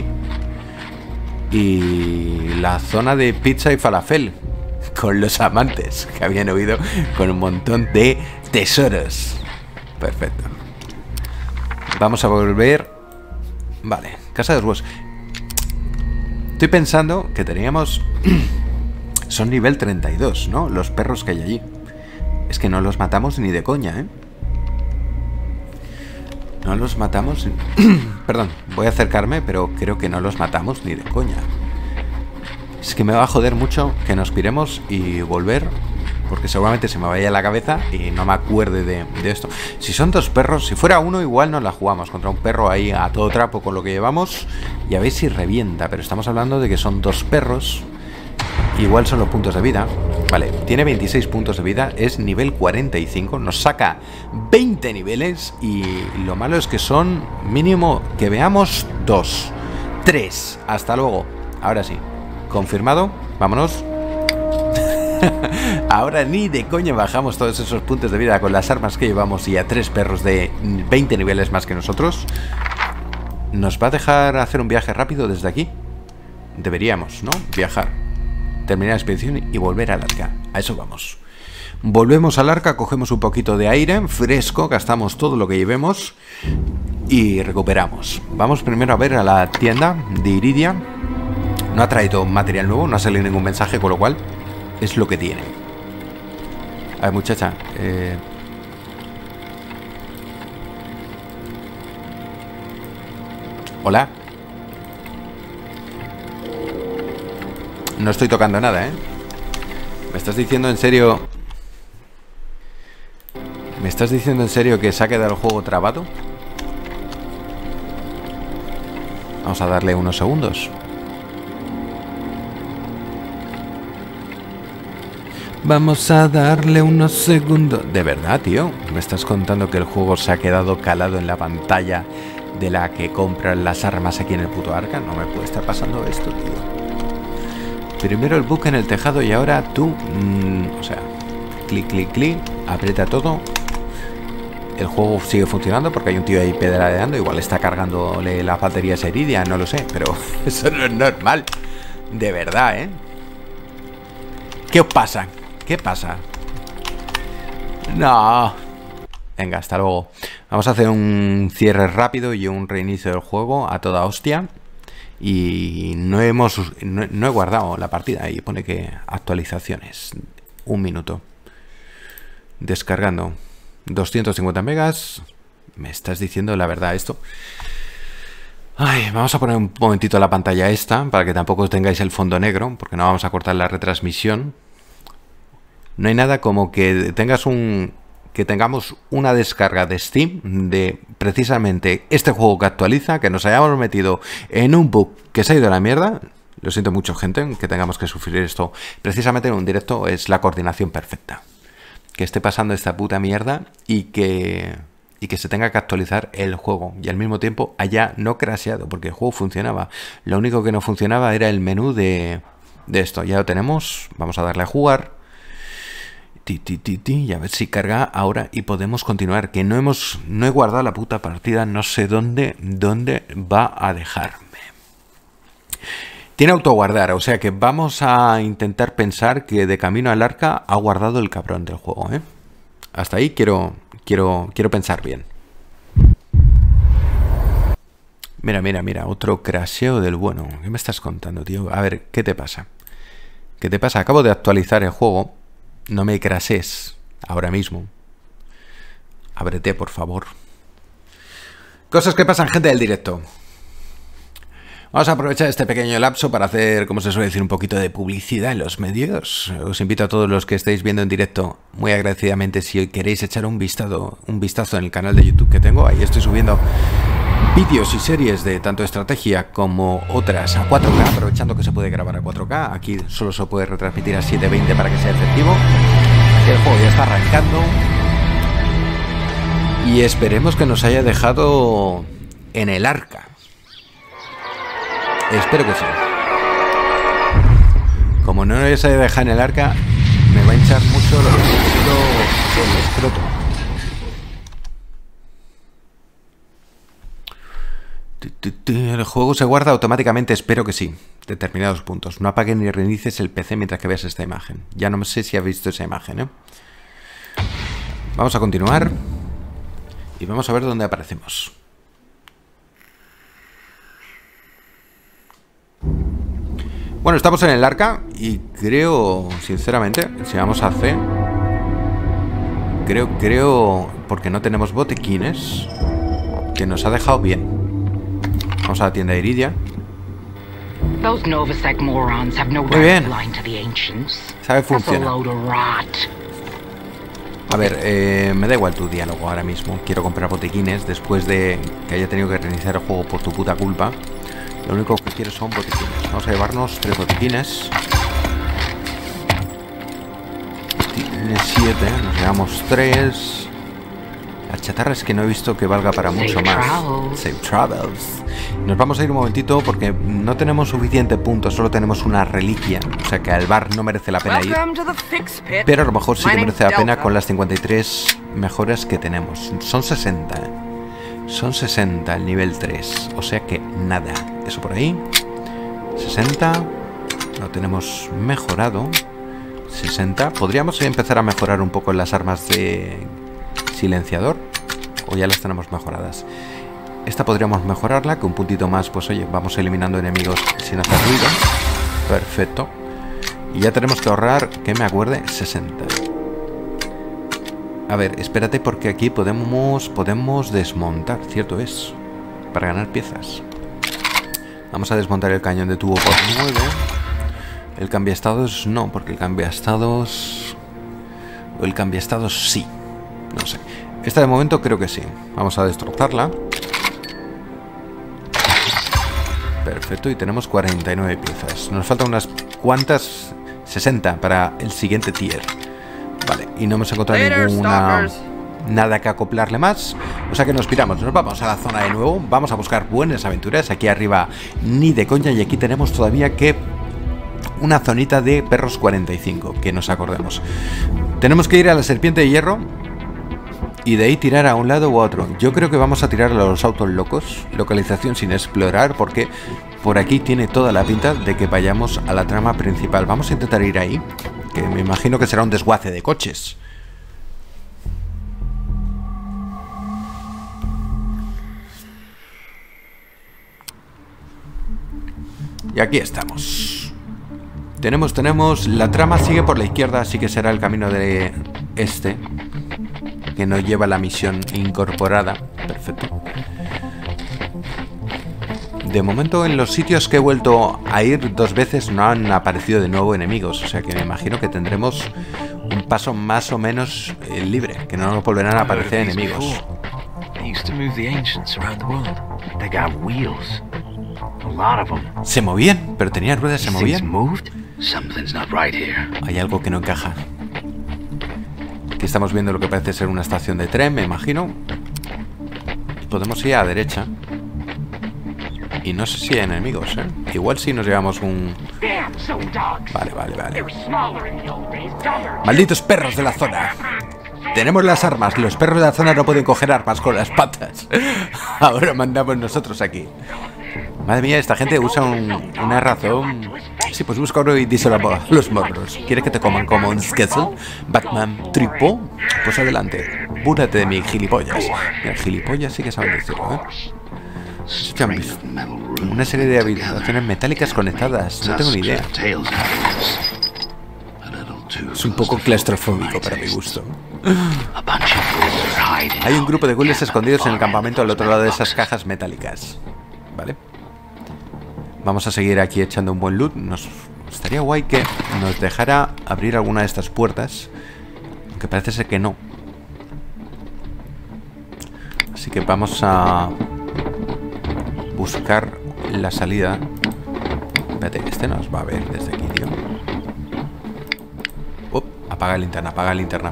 Y la zona de pizza y falafel con los amantes que habían huido con un montón de tesoros. Perfecto. Vamos a volver. Vale, casa de los huesos. Estoy pensando que teníamos... Son nivel treinta y dos, ¿no? Los perros que hay allí. Es que no los matamos ni de coña, ¿eh? No los matamos... Perdón, voy a acercarme, pero creo que no los matamos ni de coña. Es que me va a joder mucho que nos piremos y volver, porque seguramente se me vaya la cabeza y no me acuerde de, de esto. Si son dos perros, si fuera uno igual nos la jugamos contra un perro ahí a todo trapo con lo que llevamos. Y a ver si revienta, pero estamos hablando de que son dos perros. Igual son los puntos de vida. Vale, tiene veintiséis puntos de vida, es nivel cuarenta y cinco, nos saca veinte niveles y lo malo es que son mínimo que veamos dos. tres. Hasta luego. Ahora sí. Confirmado. Vámonos. Ahora ni de coña bajamos todos esos puntos de vida con las armas que llevamos y a tres perros de veinte niveles más que nosotros. ¿Nos va a dejar hacer un viaje rápido desde aquí? Deberíamos, ¿no? Viajar, terminar la expedición y volver al arca. A eso vamos. Volvemos al arca, cogemos un poquito de aire fresco, gastamos todo lo que llevemos y recuperamos. Vamos primero a ver a la tienda de Iridia. No ha traído material nuevo, no ha salido ningún mensaje, con lo cual es lo que tiene. A ver, muchacha, eh... hola. No estoy tocando nada, ¿eh? ¿Me estás diciendo en serio? ¿Me estás diciendo en serio que se ha quedado el juego trabado? Vamos a darle unos segundos. Vamos a darle unos segundos. ¿De verdad, tío? ¿Me estás contando que el juego se ha quedado calado en la pantalla de la que compran las armas aquí en el puto arca? No me puede estar pasando esto, tío. Primero el bug en el tejado y ahora tú... Mmm, o sea, clic, clic, clic, aprieta todo. El juego sigue funcionando porque hay un tío ahí pedaleando. Igual está cargándole la batería a Iridia, no lo sé. Pero eso no es normal. De verdad, ¿eh? ¿Qué os pasa? ¿Qué pasa? No. Venga, hasta luego. Vamos a hacer un cierre rápido y un reinicio del juego a toda hostia. Y no hemos no, no he guardado la partida. Y pone que actualizaciones. Un minuto. Descargando. doscientos cincuenta megas. Me estás diciendo la verdad esto. Ay, vamos a poner un momentito la pantalla esta para que tampoco tengáis el fondo negro, porque no vamos a cortar la retransmisión. No hay nada como que tengas un que tengamos una descarga de Steam de precisamente este juego que actualiza, que nos hayamos metido en un bug que se ha ido a la mierda. Lo siento mucho, gente, que tengamos que sufrir esto precisamente en un directo. Es la coordinación perfecta. Que esté pasando esta puta mierda y que... y que se tenga que actualizar el juego y al mismo tiempo haya no crasheado, porque el juego funcionaba. Lo único que no funcionaba era el menú de, de esto. Ya lo tenemos, vamos a darle a jugar. Ti, ti, ti, ti, y a ver si carga ahora y podemos continuar. Que no hemos no he guardado la puta partida, no sé dónde, dónde va a dejarme. Tiene autoguardar, o sea que vamos a intentar pensar que de camino al arca ha guardado el cabrón del juego, ¿eh? Hasta ahí quiero... Quiero, quiero pensar bien. Mira, mira, mira. Otro crasheo del bueno. ¿Qué me estás contando, tío? A ver, ¿qué te pasa? ¿Qué te pasa? Acabo de actualizar el juego. No me crashes ahora mismo. Ábrete, por favor. Cosas que pasan, gente del directo. Vamos a aprovechar este pequeño lapso para hacer, como se suele decir, un poquito de publicidad en los medios. Os invito a todos los que estáis viendo en directo, muy agradecidamente, si hoy queréis echar un vistazo, un vistazo en el canal de YouTube que tengo. Ahí estoy subiendo vídeos y series de tanto estrategia como otras a cuatro K, aprovechando que se puede grabar a cuatro K. Aquí solo se puede retransmitir a setecientos veinte para que sea efectivo. El juego ya está arrancando. Y esperemos que nos haya dejado en el arca. Espero que sí. Como no se haya dejado en el arca, me va a hinchar mucho lo que ha sido el escroto. El juego se guarda automáticamente, espero que sí. Determinados puntos. No apagues ni reinicies el P C mientras que veas esta imagen. Ya no sé si has visto esa imagen, ¿eh? Vamos a continuar. Y vamos a ver dónde aparecemos. Bueno, estamos en el arca y creo, sinceramente, si vamos a C, creo, creo, porque no tenemos botiquines, que nos ha dejado bien. Vamos a la tienda de Iridia. Muy bien. Sabe funciona. A ver, eh, me da igual tu diálogo ahora mismo. Quiero comprar botiquines después de que haya tenido que reiniciar el juego por tu puta culpa. Lo único que quiero son botiquines. Vamos a llevarnos tres botiquines. Botiquines siete. Nos llevamos tres. La chatarra es que no he visto que valga para mucho más. Safe travels. Nos vamos a ir un momentito porque no tenemos suficiente puntos, solo tenemos una reliquia. O sea que al bar no merece la pena ir. Pero a lo mejor sí que merece la pena con las cincuenta y tres mejoras que tenemos. Son sesenta. Son sesenta el nivel tres. O sea que nada. Eso por ahí. sesenta. Lo tenemos mejorado. sesenta. Podríamos empezar a mejorar un poco las armas de silenciador. O ya las tenemos mejoradas. Esta podríamos mejorarla, que un puntito más, pues oye, vamos eliminando enemigos sin hacer ruido. Perfecto. Y ya tenemos que ahorrar, que me acuerde, sesenta. A ver, espérate porque aquí podemos, podemos desmontar, cierto es, para ganar piezas. Vamos a desmontar el cañón de tubo por nueve. El cambiaestados no, porque el cambiaestados... O el cambiaestados sí. No sé. Esta de momento creo que sí. Vamos a destrozarla. Perfecto, y tenemos cuarenta y nueve piezas. Nos faltan unas cuantas, sesenta para el siguiente tier. Vale, y no hemos encontrado ninguna... Nada que acoplarle más. O sea que nos piramos, nos vamos a la zona de nuevo. Vamos a buscar buenas aventuras. Aquí arriba ni de coña. Y aquí tenemos todavía que... una zonita de perros cuarenta y cinco, que nos acordemos. Tenemos que ir a la serpiente de hierro y de ahí tirar a un lado u a otro. Yo creo que vamos a tirar a los autos locos. Localización sin explorar, porque por aquí tiene toda la pinta de que vayamos a la trama principal. Vamos a intentar ir ahí, que me imagino que será un desguace de coches. Y aquí estamos. Tenemos, tenemos... La trama sigue por la izquierda, así que será el camino de este, que nos lleva a la misión incorporada. Perfecto. De momento en los sitios que he vuelto a ir dos veces no han aparecido de nuevo enemigos. O sea que me imagino que tendremos un paso más o menos eh, libre, que no nos volverán a aparecer enemigos. Se movían, pero tenían ruedas, se movían. Hay algo que no encaja. Aquí estamos viendo lo que parece ser una estación de tren, me imagino. Podemos ir a la derecha. Y no sé si hay enemigos, ¿eh? Igual si nos llevamos un... Vale, vale, vale. Malditos perros de la zona. Tenemos las armas. Los perros de la zona no pueden coger armas con las patas. Ahora mandamos nosotros aquí. Madre mía, esta gente usa un, una razón. Sí, pues busca oro y díselo a los morros. ¿Quieres que te coman como un Sketzel? Batman tripo. Pues adelante. Búrate de mi gilipollas. Mira, gilipollas sí que saben decirlo, ¿eh? Una serie de habilitaciones metálicas conectadas. No tengo ni idea. Es un poco claustrofóbico para mi gusto. Hay un grupo de ghouls escondidos en el campamento al otro lado de esas cajas metálicas. Vale. Vamos a seguir aquí echando un buen loot. Nos estaría guay que nos dejara abrir alguna de estas puertas, aunque parece ser que no. Así que vamos a buscar la salida. Espérate, este nos va a ver desde aquí, tío. Up, apaga la linterna, apaga la linterna.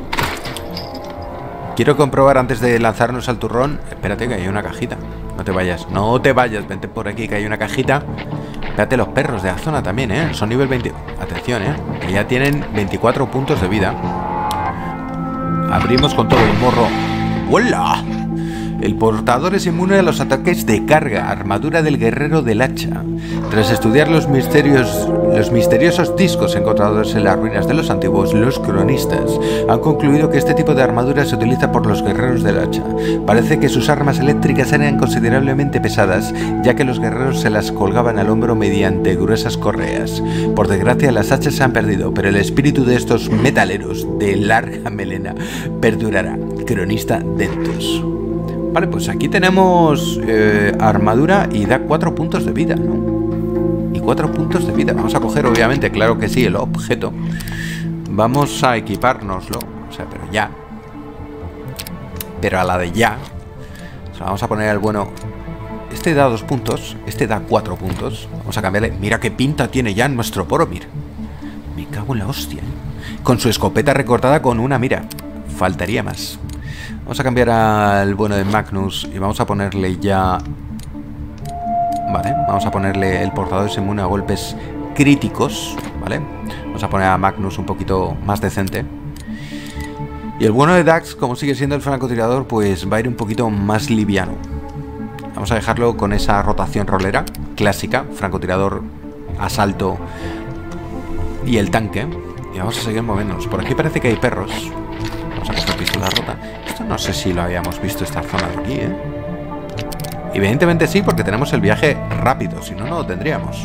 Quiero comprobar antes de lanzarnos al turrón. Espérate que hay una cajita. No te vayas, no te vayas, vente por aquí que hay una cajita. Espérate, los perros de la zona también, ¿eh? Son nivel veinte. Atención, ¿eh? Que ya tienen veinticuatro puntos de vida. Abrimos con todo el morro. ¡Hola! El portador es inmune a los ataques de carga. Armadura del guerrero del hacha. Tras estudiar los misterios, los misteriosos discos encontrados en las ruinas de los antiguos, los cronistas han concluido que este tipo de armadura se utiliza por los guerreros del hacha. Parece que sus armas eléctricas eran considerablemente pesadas, ya que los guerreros se las colgaban al hombro mediante gruesas correas. Por desgracia, las hachas se han perdido, pero el espíritu de estos metaleros de larga melena perdurará. Cronista Dentos. Vale, pues aquí tenemos eh, armadura y da cuatro puntos de vida, ¿no? Y cuatro puntos de vida. Vamos a coger, obviamente, claro que sí, el objeto. Vamos a equipárnoslo. O sea, pero ya. Pero a la de ya. O sea, vamos a poner el bueno. Este da dos puntos. Este da cuatro puntos. Vamos a cambiarle. Mira qué pinta tiene ya nuestro Boromir. Me cago en la hostia, ¿eh? Con su escopeta recortada con una mira. Faltaría más. Vamos a cambiar al bueno de Magnus y vamos a ponerle ya... Vale, vamos a ponerle el portador es inmune a golpes críticos, ¿vale? Vamos a poner a Magnus un poquito más decente. Y el bueno de Dax, como sigue siendo el francotirador, pues va a ir un poquito más liviano. Vamos a dejarlo con esa rotación rolera clásica, francotirador, asalto y el tanque. Y vamos a seguir moviéndonos. Por aquí parece que hay perros. Vamos a coger pistola rota. Esto no sé si lo habíamos visto, esta zona de aquí, ¿eh? Evidentemente sí, porque tenemos el viaje rápido. Si no, no lo tendríamos.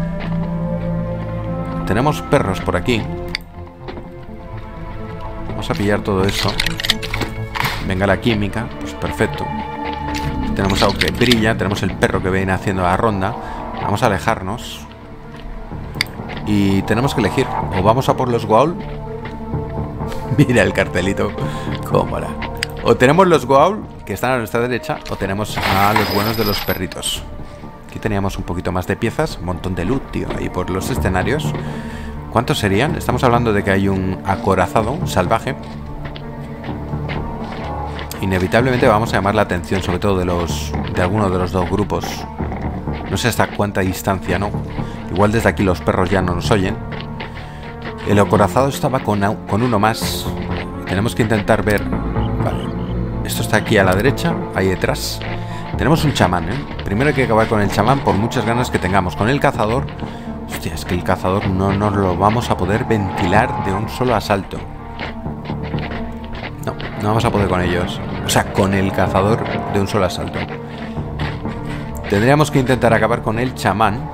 Tenemos perros por aquí. Vamos a pillar todo esto. Venga la química. Pues perfecto. Tenemos algo que brilla. Tenemos el perro que viene haciendo la ronda. Vamos a alejarnos. Y tenemos que elegir. O vamos a por los Goa'uld. Mira el cartelito. Cómoda. O tenemos los Goa'uld, que están a nuestra derecha, o tenemos a los buenos de los perritos. Aquí teníamos un poquito más de piezas. Un montón de loot, tío, ahí por los escenarios. ¿Cuántos serían? Estamos hablando de que hay un acorazado, un salvaje. Inevitablemente vamos a llamar la atención, sobre todo de los de alguno de los dos grupos. No sé hasta cuánta distancia, ¿no? Igual desde aquí los perros ya no nos oyen. El acorazado estaba con, con uno más. Tenemos que intentar ver... Vale. Esto está aquí a la derecha, ahí detrás. Tenemos un chamán, ¿eh? Primero hay que acabar con el chamán por muchas ganas que tengamos. Con el cazador... Hostia, es que el cazador no nos lo vamos a poder ventilar de un solo asalto. No, no vamos a poder con ellos. O sea, con el cazador de un solo asalto. Tendríamos que intentar acabar con el chamán.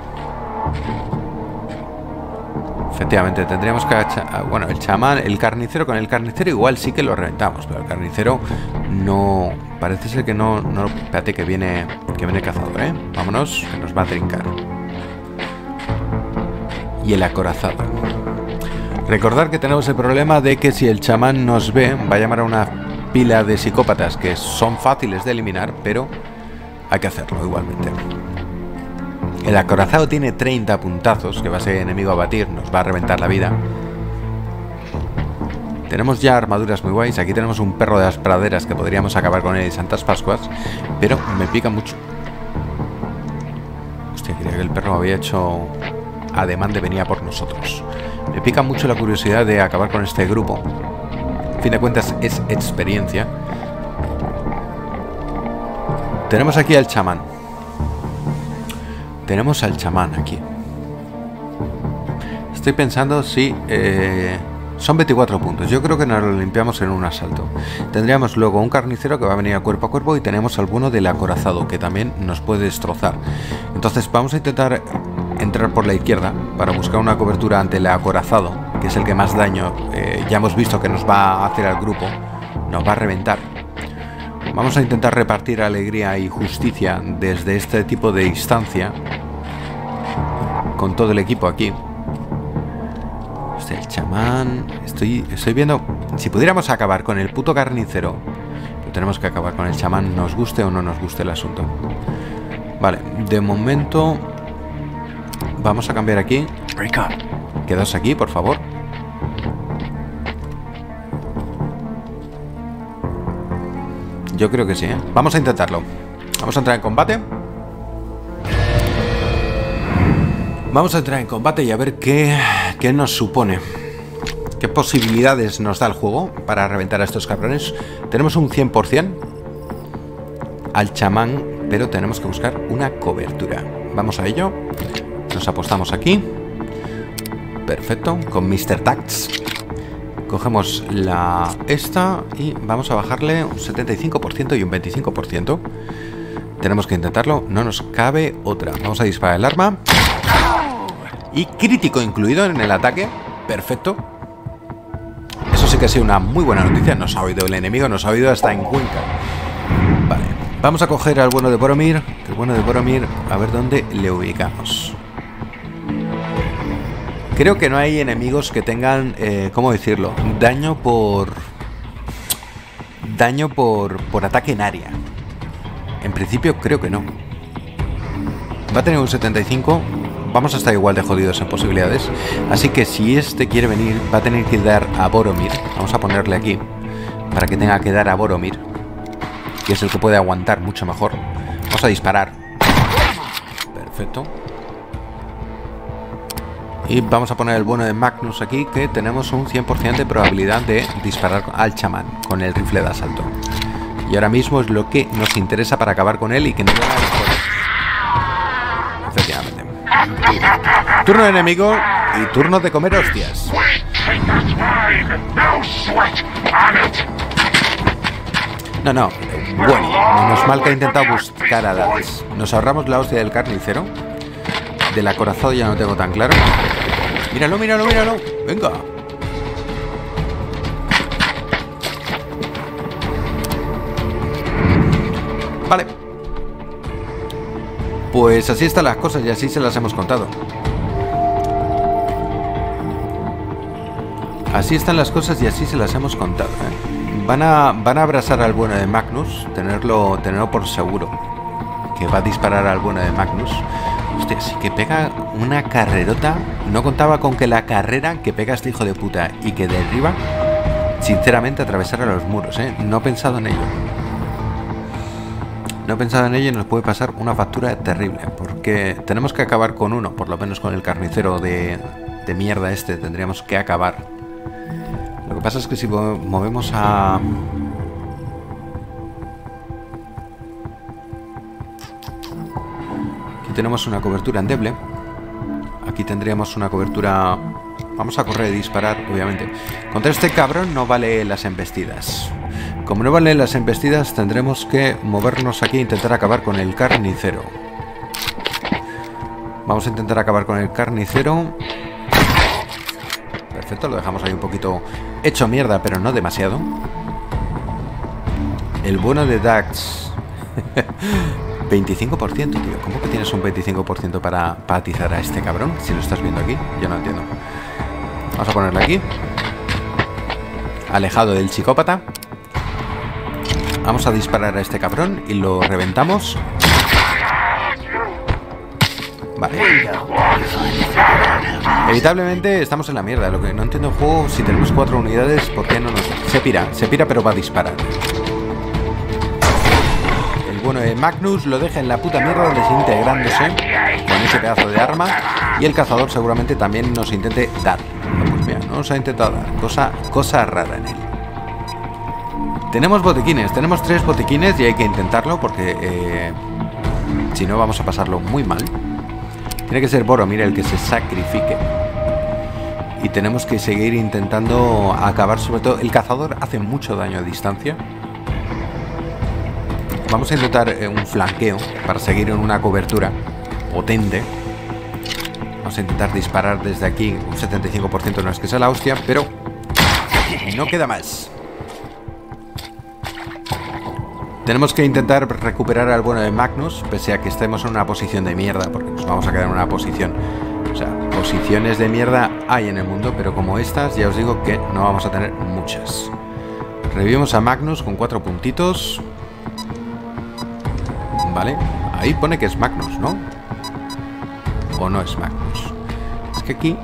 Efectivamente, tendríamos que... Bueno, el chamán, el carnicero, con el carnicero igual sí que lo reventamos, pero el carnicero no... Parece ser que no... no espérate, que viene, que viene el cazador, ¿eh? Vámonos, que nos va a trincar. Y el acorazado. Recordar que tenemos el problema de que si el chamán nos ve, va a llamar a una pila de psicópatas que son fáciles de eliminar, pero hay que hacerlo igualmente. El acorazado tiene treinta puntazos, que va a ser enemigo a batir, nos va a reventar la vida. Tenemos ya armaduras muy guays. Aquí tenemos un perro de las praderas que podríamos acabar con él en Santas Pascuas, pero me pica mucho. Hostia, creía que el perro había hecho ademán de venir a por nosotros. Me pica mucho la curiosidad de acabar con este grupo. A fin de cuentas es experiencia. Tenemos aquí al chamán. Tenemos al chamán aquí. Estoy pensando si... Eh, son veinticuatro puntos. Yo creo que nos lo limpiamos en un asalto. Tendríamos luego un carnicero que va a venir a cuerpo a cuerpo. Y tenemos alguno del acorazado que también nos puede destrozar. Entonces vamos a intentar entrar por la izquierda para buscar una cobertura ante el acorazado, que es el que más daño eh, ya hemos visto que nos va a hacer al grupo. Nos va a reventar. Vamos a intentar repartir alegría y justicia desde este tipo de instancia con todo el equipo aquí. Hostia, el chamán... Estoy, estoy viendo... Si pudiéramos acabar con el puto carnicero, pero tenemos que acabar con el chamán, nos guste o no nos guste el asunto. Vale, de momento vamos a cambiar aquí. Quedaos aquí, por favor. Yo creo que sí, ¿eh? Vamos a intentarlo. Vamos a entrar en combate. Vamos a entrar en combate y a ver qué, qué nos supone. ¿Qué posibilidades nos da el juego para reventar a estos cabrones? Tenemos un cien por cien al chamán, pero tenemos que buscar una cobertura. Vamos a ello. Nos apostamos aquí. Perfecto, con mister Tax. Cogemos la esta y vamos a bajarle un setenta y cinco por ciento y un veinticinco por ciento. Tenemos que intentarlo, no nos cabe otra. Vamos a disparar el arma. Y crítico incluido en el ataque. Perfecto. Eso sí que ha sido una muy buena noticia. Nos ha oído el enemigo, nos ha oído hasta en Cuenca. Vale, vamos a coger al bueno de Boromir. El bueno de Boromir, a ver dónde le ubicamos. Creo que no hay enemigos que tengan, eh, ¿cómo decirlo? Daño por... Daño por, por ataque en área. En principio creo que no. Va a tener un setenta y cinco. Vamos a estar igual de jodidos en posibilidades. Así que si este quiere venir, va a tener que dar a Boromir. Vamos a ponerle aquí para que tenga que dar a Boromir. que es el que puede aguantar mucho mejor. Vamos a disparar. Perfecto. Y vamos a poner el bueno de Magnus aquí, que tenemos un cien por ciento de probabilidad de disparar al chamán con el rifle de asalto. Y ahora mismo es lo que nos interesa para acabar con él y que no le haga después. Efectivamente. Turno de enemigo y turno de comer hostias. No, no, bueno, menos mal que ha intentado buscar a Dax. Nos ahorramos la hostia del carnicero. Del acorazado ya no tengo tan claro. Míralo, míralo, míralo. Venga. Vale. Pues así están las cosas y así se las hemos contado. Así están las cosas y así se las hemos contado, ¿eh? Van a, van a abrazar al bueno de Magnus, tenerlo, tenerlo por seguro. Que va a disparar al bueno de Magnus. Hostia, sí que pega una carrerota. No contaba con que la carrera que pega este hijo de puta y que derriba, sinceramente, atravesara los muros, ¿eh? No he pensado en ello. No he pensado en ello y nos puede pasar una factura terrible. Porque tenemos que acabar con uno, por lo menos con el carnicero de, de mierda este. Tendríamos que acabar. Lo que pasa es que si movemos a... Aquí tenemos una cobertura endeble. Aquí tendríamos una cobertura... Vamos a correr y disparar, obviamente. Contra este cabrón no vale las embestidas. Como no valen las embestidas, tendremos que movernos aquí e intentar acabar con el carnicero. Vamos a intentar acabar con el carnicero. Perfecto, lo dejamos ahí un poquito hecho mierda, pero no demasiado. El bueno de Dax. veinticinco por ciento, tío. ¿Cómo que tienes un veinticinco por ciento para, para atizar a este cabrón? Si lo estás viendo aquí, yo no entiendo. Vamos a ponerle aquí. Alejado del psicópata. Vamos a disparar a este cabrón y lo reventamos. Vale. Evitablemente estamos en la mierda. Lo que no entiendo el juego, si tenemos cuatro unidades, ¿por qué no nos...? Se pira, se pira pero va a disparar. El bueno de Magnus lo deja en la puta mierda desintegrándose con ese pedazo de arma. Y el cazador seguramente también nos intente dar. Pues mira, no nos ha intentado dar. Cosa, cosa rara en él. Tenemos botiquines, tenemos tres botiquines y hay que intentarlo porque eh, si no vamos a pasarlo muy mal. Tiene que ser Boromir el que se sacrifique. Y tenemos que seguir intentando acabar, sobre todo... El cazador hace mucho daño a distancia. Vamos a intentar eh, un flanqueo para seguir en una cobertura potente. Vamos a intentar disparar desde aquí. Un setenta y cinco por ciento no es que sea la hostia, pero no queda más. Tenemos que intentar recuperar al bueno de Magnus, pese a que estemos en una posición de mierda, porque nos vamos a quedar en una posición... O sea, posiciones de mierda hay en el mundo, pero como estas, ya os digo que no vamos a tener muchas. Revivimos a Magnus con cuatro puntitos. Vale, ahí pone que es Magnus, ¿no? O no es Magnus. Es que aquí...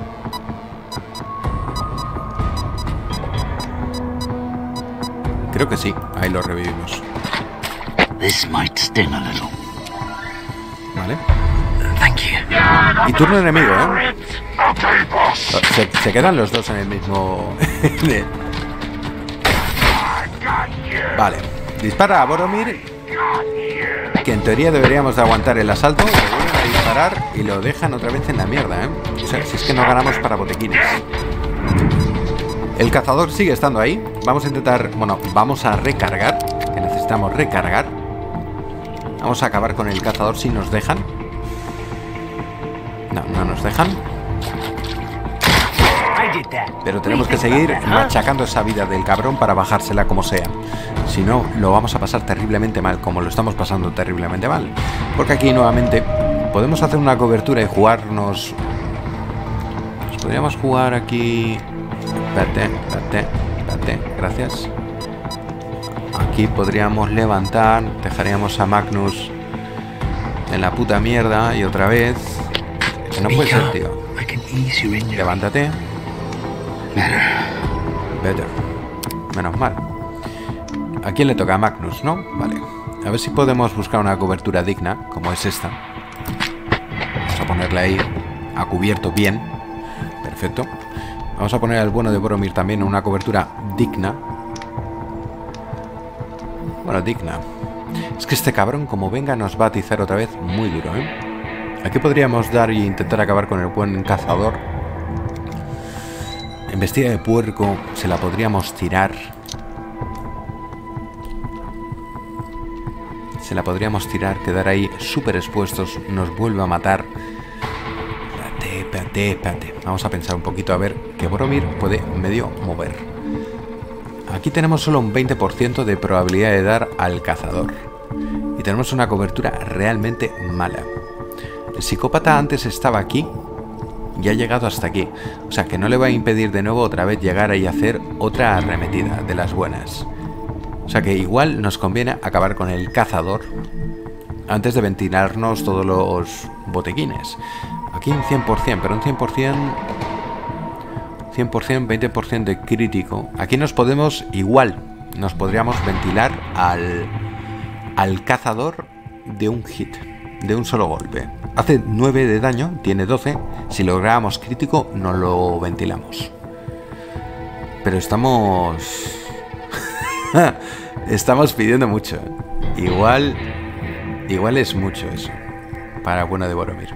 Creo que sí, ahí lo revivimos. This might sting a little. Vale. Thank you. Y turno enemigo, ¿eh? Se, se quedan los dos en el mismo... Vale. Dispara a Boromir, que en teoría deberíamos de aguantar el asalto. Le vuelven a disparar y lo dejan otra vez en la mierda, ¿eh? O sea, si es que no ganamos para botequines. El cazador sigue estando ahí. Vamos a intentar... Bueno, vamos a recargar, que necesitamos recargar. Vamos a acabar con el cazador si nos dejan. No, no nos dejan. Pero tenemos que seguir machacando esa vida del cabrón para bajársela como sea. Si no, lo vamos a pasar terriblemente mal, como lo estamos pasando terriblemente mal. Porque aquí nuevamente podemos hacer una cobertura y jugarnos... Nos podríamos jugar aquí... Espérate, espérate, espérate, gracias. Aquí podríamos levantar, dejaríamos a Magnus en la puta mierda y otra vez... Que no puede ser, tío. ¿A quién le toca? A Magnus, ¿no? Vale. A ver si podemos buscar una cobertura digna, como es esta. Vamos a ponerla ahí, a cubierto bien. Perfecto. Vamos a poner al bueno de Boromir también en una cobertura digna. Bueno, digna. Es que este cabrón, como venga, nos va a atizar otra vez muy duro, ¿eh? Aquí podríamos dar e intentar acabar con el buen cazador. Embestida de puerco, se la podríamos tirar. Se la podríamos tirar, quedar ahí súper expuestos. Nos vuelve a matar. Espérate, espérate, espérate. Vamos a pensar un poquito a ver que Boromir puede medio mover. Aquí tenemos solo un veinte por ciento de probabilidad de dar al cazador. Y tenemos una cobertura realmente mala. El psicópata antes estaba aquí y ha llegado hasta aquí. O sea que no le va a impedir de nuevo otra vez llegar ahí y hacer otra arremetida de las buenas. O sea que igual nos conviene acabar con el cazador antes de ventilarnos todos los botequines. Aquí un cien por cien, pero un cien por cien... cien por cien, veinte por ciento de crítico. Aquí nos podemos, igual, nos podríamos ventilar al, al cazador de un hit, de un solo golpe. Hace nueve de daño, tiene doce. Si logramos crítico, no lo ventilamos. Pero estamos... estamos pidiendo mucho. Igual, igual es mucho eso para bueno de Boromir.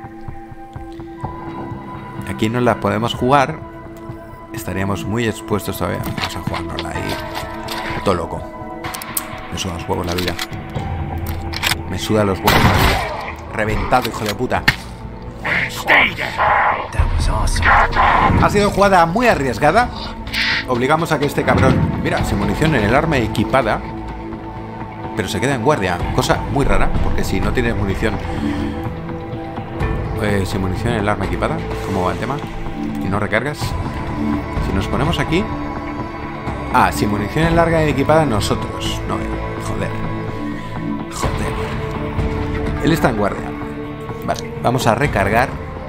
Aquí no la podemos jugar. Estaríamos muy expuestos todavía. Vamos a jugárnosla ahí. Todo loco. Me suda los huevos la vida. Me suda los huevos la vida. Reventado, hijo de puta. Ha sido jugada muy arriesgada. Obligamos a que este cabrón... Mira, sin munición en el arma equipada, pero se queda en guardia. Cosa muy rara, porque si no tienes munición... Eh, sin munición en el arma equipada, ¿cómo va el tema? ¿Y no recargas? Si nos ponemos aquí... Ah, sin munición en larga equipada nosotros. No, joder. Joder. Él está en guardia. Vale, vamos a recargar.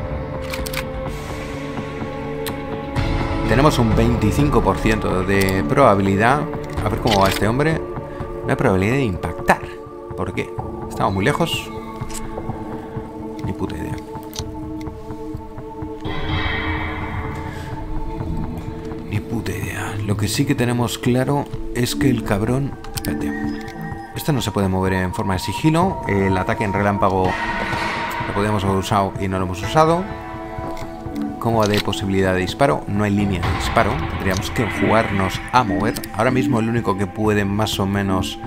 Tenemos un veinticinco por ciento de probabilidad. A ver cómo va este hombre. Una probabilidad de impactar. ¿Por qué? Estamos muy lejos. Ni puta idea. Ni puta idea. Lo que sí que tenemos claro es que el cabrón... Espérate. Esto no se puede mover en forma de sigilo. El ataque en relámpago lo podríamos haber usado y no lo hemos usado. ¿Cómo va de posibilidad de disparo? No hay línea de disparo. Tendríamos que jugarnos a mover. Ahora mismo el único que puede más o menos...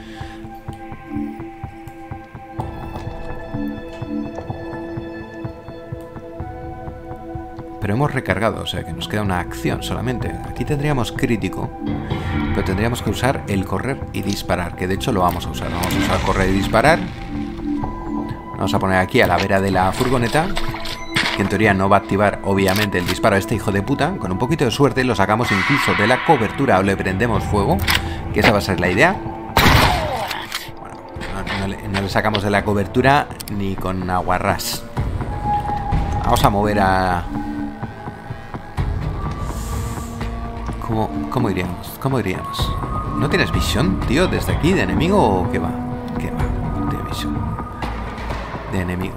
Pero hemos recargado, o sea que nos queda una acción solamente. Aquí tendríamos crítico, pero tendríamos que usar el correr y disparar, que de hecho lo vamos a usar. Vamos a usar correr y disparar. Vamos a poner aquí a la vera de la furgoneta, que en teoría no va a activar obviamente el disparo a este hijo de puta. Con un poquito de suerte lo sacamos incluso de la cobertura o le prendemos fuego, que esa va a ser la idea. Bueno, no, no, le, no le sacamos de la cobertura ni con aguarrás. Vamos a mover a... ¿Cómo, cómo iríamos? ¿Cómo iríamos? ¿No tienes visión, tío, desde aquí de enemigo o qué va? ¿Qué va? De visión. De enemigo.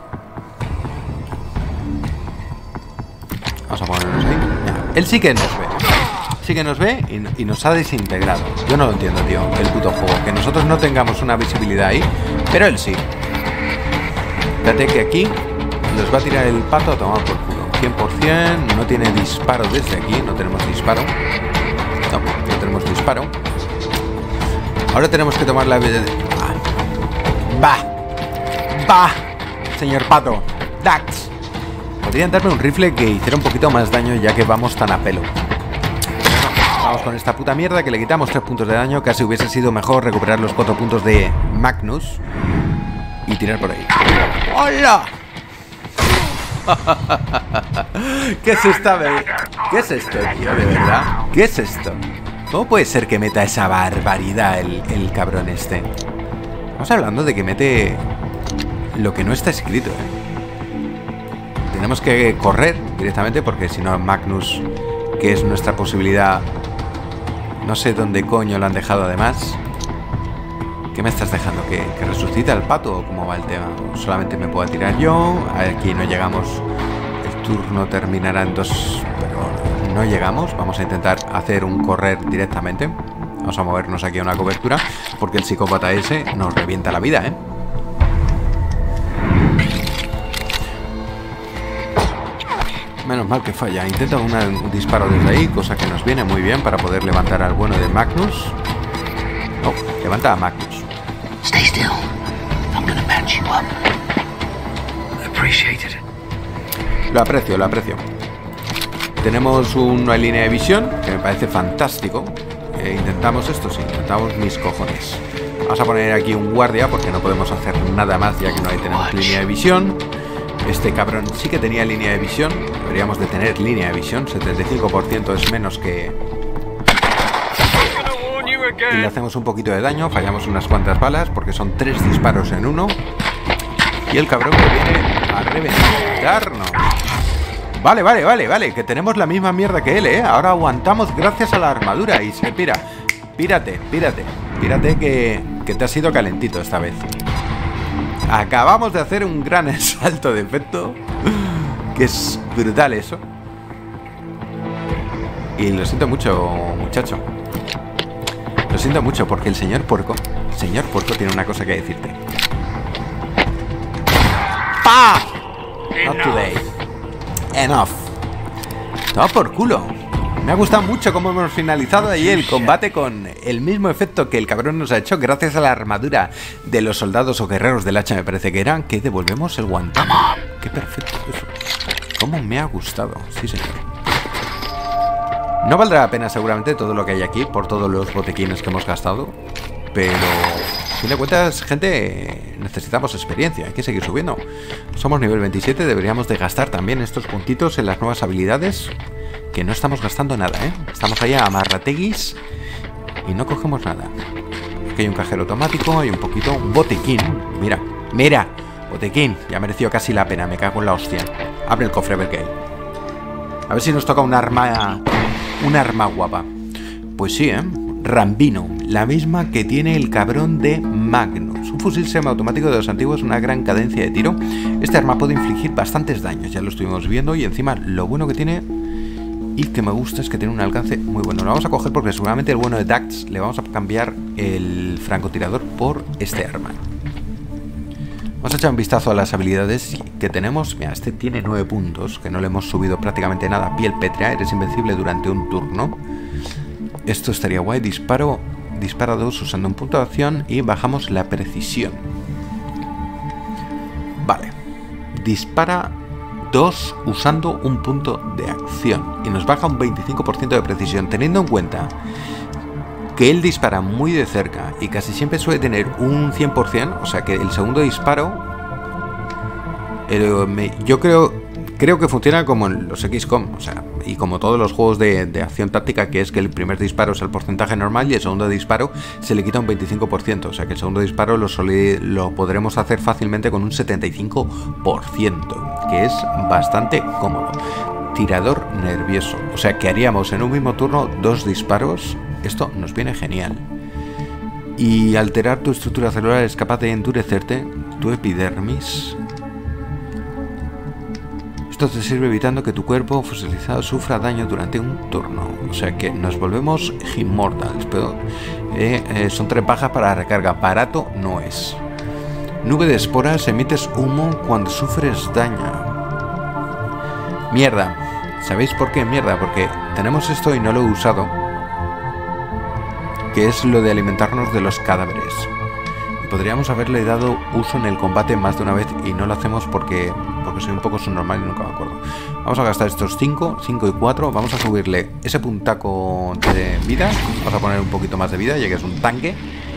Vamos a ponernos ahí. Ya. Él sí que nos ve. Sí que nos ve y, y nos ha desintegrado. Yo no lo entiendo, tío, el puto juego. Que nosotros no tengamos una visibilidad ahí, pero él sí. Fíjate que aquí nos va a tirar el pato a tomar por culo. cien por cien, no tiene disparo desde aquí, no tenemos disparo. No, no tenemos disparo. Ahora tenemos que tomar la... ¡Va! ¡Va! Señor pato. ¡Dax! Podrían darme un rifle que hiciera un poquito más daño ya que vamos tan a pelo. Vamos con esta puta mierda que le quitamos tres puntos de daño. Casi hubiese sido mejor recuperar los cuatro puntos de Magnus y tirar por ahí. ¡Hola! ¿Qué es esta? ¿Qué es esto, tío? De verdad. ¿Qué es esto? ¿Cómo puede ser que meta esa barbaridad el, el cabrón este? Estamos hablando de que mete lo que no está escrito, ¿eh? Tenemos que correr directamente porque si no Magnus, que es nuestra posibilidad, no sé dónde coño lo han dejado además. ¿Qué me estás dejando? ¿Que, que resucite al pato o cómo va el tema? Solamente me puedo tirar yo. Aquí no llegamos. El turno terminará en dos... Pero no llegamos. Vamos a intentar hacer un correr directamente. Vamos a movernos aquí a una cobertura, porque el psicópata ese nos revienta la vida, ¿eh? Menos mal que falla. Intenta una, un disparo desde ahí, cosa que nos viene muy bien para poder levantar al bueno de Magnus. Oh, levanta a Magnus. Stay still. I'm gonna patch you up. Appreciate it. Lo aprecio, lo aprecio. Tenemos una línea de visión que me parece fantástico. Eh, intentamos esto, sí, intentamos mis cojones. Vamos a poner aquí un guardia porque no podemos hacer nada más ya que no hay tenemos línea de visión. Este cabrón sí que tenía línea de visión. Deberíamos de tener línea de visión. setenta y cinco por ciento es menos que... Y le hacemos un poquito de daño. Fallamos unas cuantas balas porque son tres disparos en uno. Y el cabrón que viene a reventarnos. Vale, vale, vale, vale. Que tenemos la misma mierda que él, ¿eh? Ahora aguantamos gracias a la armadura. Y se pira. Pírate, pírate. Pírate que, que te has ido calentito esta vez. Acabamos de hacer un gran salto de efecto. Que es brutal eso. Y lo siento mucho, muchacho. Lo siento mucho porque el señor puerco El señor puerco tiene una cosa que decirte. ¡Pah! Not today. Enough. Toma por culo. Me ha gustado mucho cómo hemos finalizado ahí el combate con el mismo efecto que el cabrón nos ha hecho gracias a la armadura de los soldados o guerreros del hacha, me parece que eran, que devolvemos el guante. Qué perfecto eso. Cómo me ha gustado. Sí, señor. No valdrá la pena seguramente todo lo que hay aquí por todos los botequines que hemos gastado, pero a fin de cuentas, gente, necesitamos experiencia, hay que seguir subiendo. Somos nivel veintisiete, deberíamos de gastar también estos puntitos en las nuevas habilidades, que no estamos gastando nada, ¿eh? Estamos allá a marrateguis y no cogemos nada. Aquí hay un cajero automático, hay un poquito, un botequín, mira, mira, botequín, ya mereció casi la pena, me cago en la hostia. Abre el cofre, a ver qué hay. A ver si nos toca un arma, un arma guapa. Pues sí, ¿eh? Rambino, la misma que tiene el cabrón de Magnus. Un fusil semiautomático de los antiguos, una gran cadencia de tiro. Este arma puede infligir bastantes daños, ya lo estuvimos viendo. Y encima lo bueno que tiene y que me gusta es que tiene un alcance muy bueno. Lo vamos a coger porque seguramente el bueno de Dax le vamos a cambiar el francotirador por este arma. Vamos a echar un vistazo a las habilidades que tenemos. Mira, este tiene nueve puntos, que no le hemos subido prácticamente nada. Piel pétrea, eres invencible durante un turno. Esto estaría guay. Disparo, dispara dos usando un punto de acción y bajamos la precisión. Vale. Dispara dos usando un punto de acción y nos baja un veinticinco por ciento de precisión, teniendo en cuenta que él dispara muy de cerca y casi siempre suele tener un cien por cien, o sea que el segundo disparo eh, me, yo creo creo que funciona como en los equis com, o sea, y como todos los juegos de, de acción táctica, que es que el primer disparo es el porcentaje normal y el segundo disparo se le quita un veinticinco por ciento, o sea que el segundo disparo lo, sole, lo podremos hacer fácilmente con un setenta y cinco por ciento, que es bastante cómodo. Tirador nervioso, o sea que haríamos en un mismo turno dos disparos. Esto nos viene genial. Y alterar tu estructura celular es capaz de endurecerte tu epidermis. Esto te sirve evitando que tu cuerpo fosilizado sufra daño durante un turno. O sea que nos volvemos immortals. Pero eh, eh, son tres bajas para la recarga. Barato no es. Nube de esporas, emites humo cuando sufres daño. Mierda. ¿Sabéis por qué? Mierda, porque tenemos esto y no lo he usado, que es lo de alimentarnos de los cadáveres. Y podríamos haberle dado uso en el combate más de una vez y no lo hacemos porque, porque soy un poco subnormal y nunca me acuerdo. Vamos a gastar estos cinco, cinco y cuatro. Vamos a subirle ese puntaco de vida. Vamos a poner un poquito más de vida, ya que es un tanque.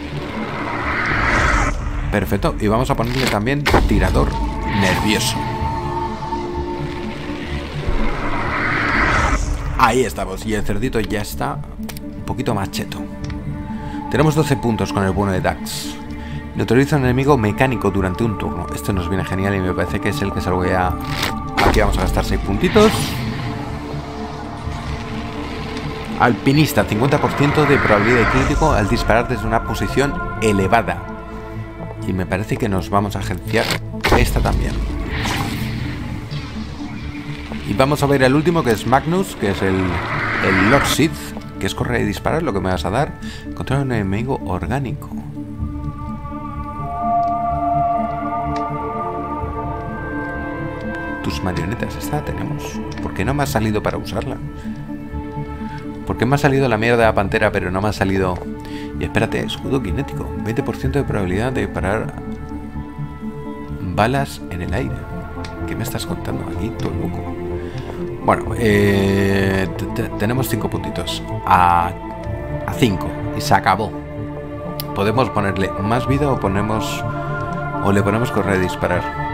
Perfecto. Y vamos a ponerle también tirador nervioso. Ahí estamos. Y el cerdito ya está un poquito más cheto. Tenemos doce puntos con el bueno de Dax. Neutraliza a un enemigo mecánico durante un turno. Esto nos viene genial y me parece que es el que se lo voy a... Aquí vamos a gastar seis puntitos. Alpinista, cincuenta por ciento de probabilidad de crítico al disparar desde una posición elevada. Y me parece que nos vamos a agenciar esta también. Y vamos a ver el último, que es Magnus, que es el, el Lord Sith, que es correr y disparar, lo que me vas a dar. Contra un enemigo orgánico. Tus marionetas, esta la tenemos. ¿Por qué no me ha salido para usarla? ¿Por qué me ha salido la mierda de la pantera, pero no me ha salido... Y espérate, escudo cinético. veinte por ciento de probabilidad de parar balas en el aire. ¿Qué me estás contando aquí, todo loco? Bueno, eh, tenemos cinco puntitos. A cinco. Y se acabó. Podemos ponerle más vida o ponemos... O le ponemos correr y disparar.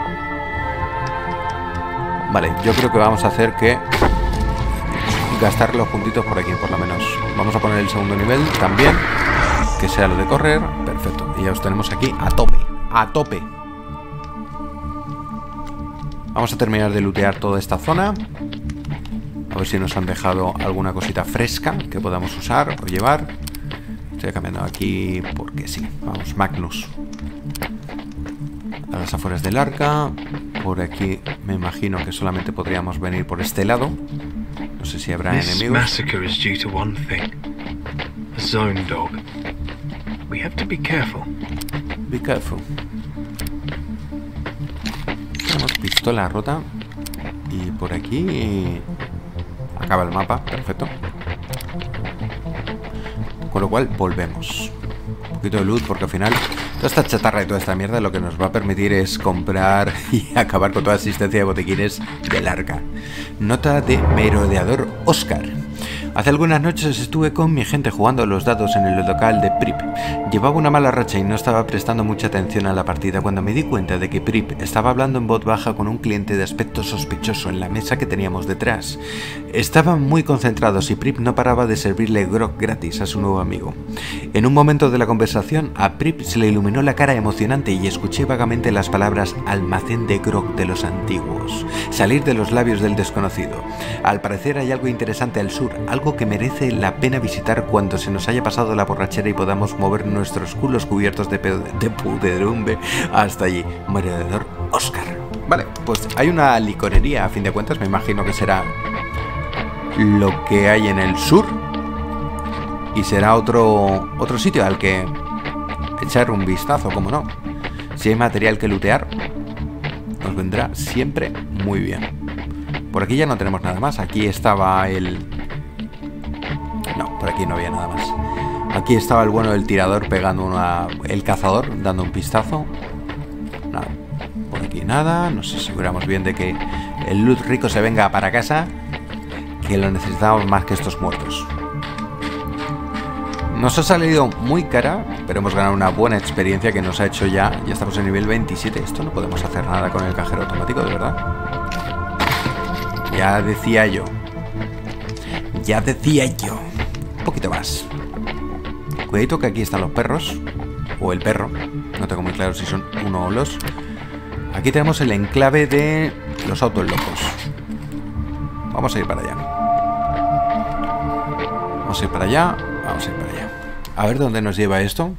Vale, yo creo que vamos a hacer que gastar los puntitos por aquí, por lo menos. Vamos a poner el segundo nivel también, que sea lo de correr. Perfecto, y ya os tenemos aquí a tope, a tope. Vamos a terminar de lootear toda esta zona. A ver si nos han dejado alguna cosita fresca que podamos usar o llevar. Estoy cambiando aquí porque sí. Vamos, Magnus. A las afueras del arca. Por aquí me imagino que solamente podríamos venir por este lado. No sé si habrá enemigos. This massacre is due to one thing. A zone dog. We have to be careful. Be careful. Tenemos pistola rota. Y por aquí acaba el mapa, perfecto. Con lo cual volvemos. Un poquito de loot porque al final toda esta chatarra y toda esta mierda lo que nos va a permitir es comprar y acabar con toda asistencia de botiquines del arca. Nota de merodeador Oscar. Hace algunas noches estuve con mi gente jugando a los dados en el local de Prip. Llevaba una mala racha y no estaba prestando mucha atención a la partida cuando me di cuenta de que Prip estaba hablando en voz baja con un cliente de aspecto sospechoso en la mesa que teníamos detrás. Estaban muy concentrados y Prip no paraba de servirle grog gratis a su nuevo amigo. En un momento de la conversación a Prip se le iluminó la cara emocionante y escuché vagamente las palabras almacén de grog de los antiguos salir de los labios del desconocido. Al parecer hay algo interesante al sur, algo que merece la pena visitar cuando se nos haya pasado la borrachera y podamos mover nuestros culos cubiertos de, de pudredumbre hasta allí. Merodeador Oscar. Vale, pues hay una licorería, a fin de cuentas, me imagino que será lo que hay en el sur. Y será otro, otro sitio al que echar un vistazo, como no. Si hay material que lootear, nos vendrá siempre muy bien. Por aquí ya no tenemos nada más. Aquí estaba el... No, por aquí no había nada más. Aquí estaba el bueno del tirador pegando una... El cazador dando un pistazo. Nada. Por aquí nada. Nos aseguramos bien de que el loot rico se venga para casa, que lo necesitamos más que estos muertos. Nos ha salido muy cara, pero hemos ganado una buena experiencia que nos ha hecho ya... Ya estamos en nivel veintisiete. Esto no podemos hacer nada con el cajero automático, de verdad. Ya decía yo. Ya decía yo. Un poquito más. Cuidadito que aquí están los perros. O el perro. No tengo muy claro si son uno o los. Aquí tenemos el enclave de los autos locos. Vamos a ir para allá. Vamos a ir para allá. Vamos a ir para allá. A ver dónde nos lleva esto.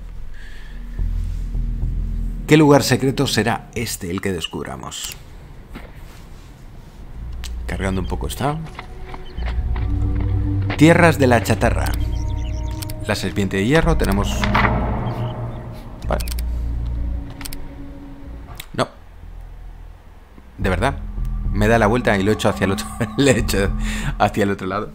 ¿Qué lugar secreto será este el que descubramos? Cargando un poco está. Tierras de la chatarra. La serpiente de hierro. Tenemos... Vale. No. De verdad. Me da la vuelta y lo he hecho hacia el otro. Le he hecho hacia el otro lado.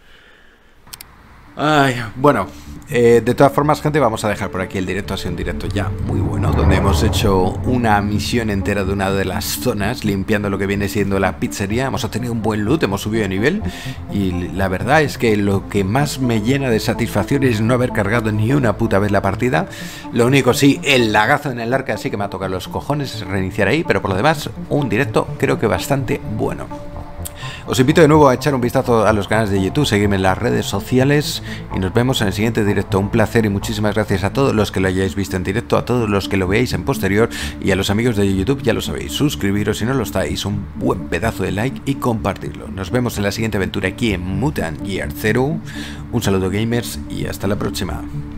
Ay, bueno, eh, de todas formas, gente, vamos a dejar por aquí el directo. Ha sido un directo ya muy bueno, donde hemos hecho una misión entera de una de las zonas, limpiando lo que viene siendo la pizzería. Hemos obtenido un buen loot, hemos subido de nivel. Y la verdad es que lo que más me llena de satisfacción es no haber cargado ni una puta vez la partida. Lo único, sí, el lagazo en el arca sí que me ha tocado los cojones reiniciar ahí. Pero por lo demás, un directo creo que bastante bueno. Os invito de nuevo a echar un vistazo a los canales de YouTube, seguirme en las redes sociales y nos vemos en el siguiente directo. Un placer y muchísimas gracias a todos los que lo hayáis visto en directo, a todos los que lo veáis en posterior y a los amigos de YouTube, ya lo sabéis, suscribiros si no lo estáis, un buen pedazo de like y compartirlo. Nos vemos en la siguiente aventura aquí en Mutant Year Zero. Un saludo gamers y hasta la próxima.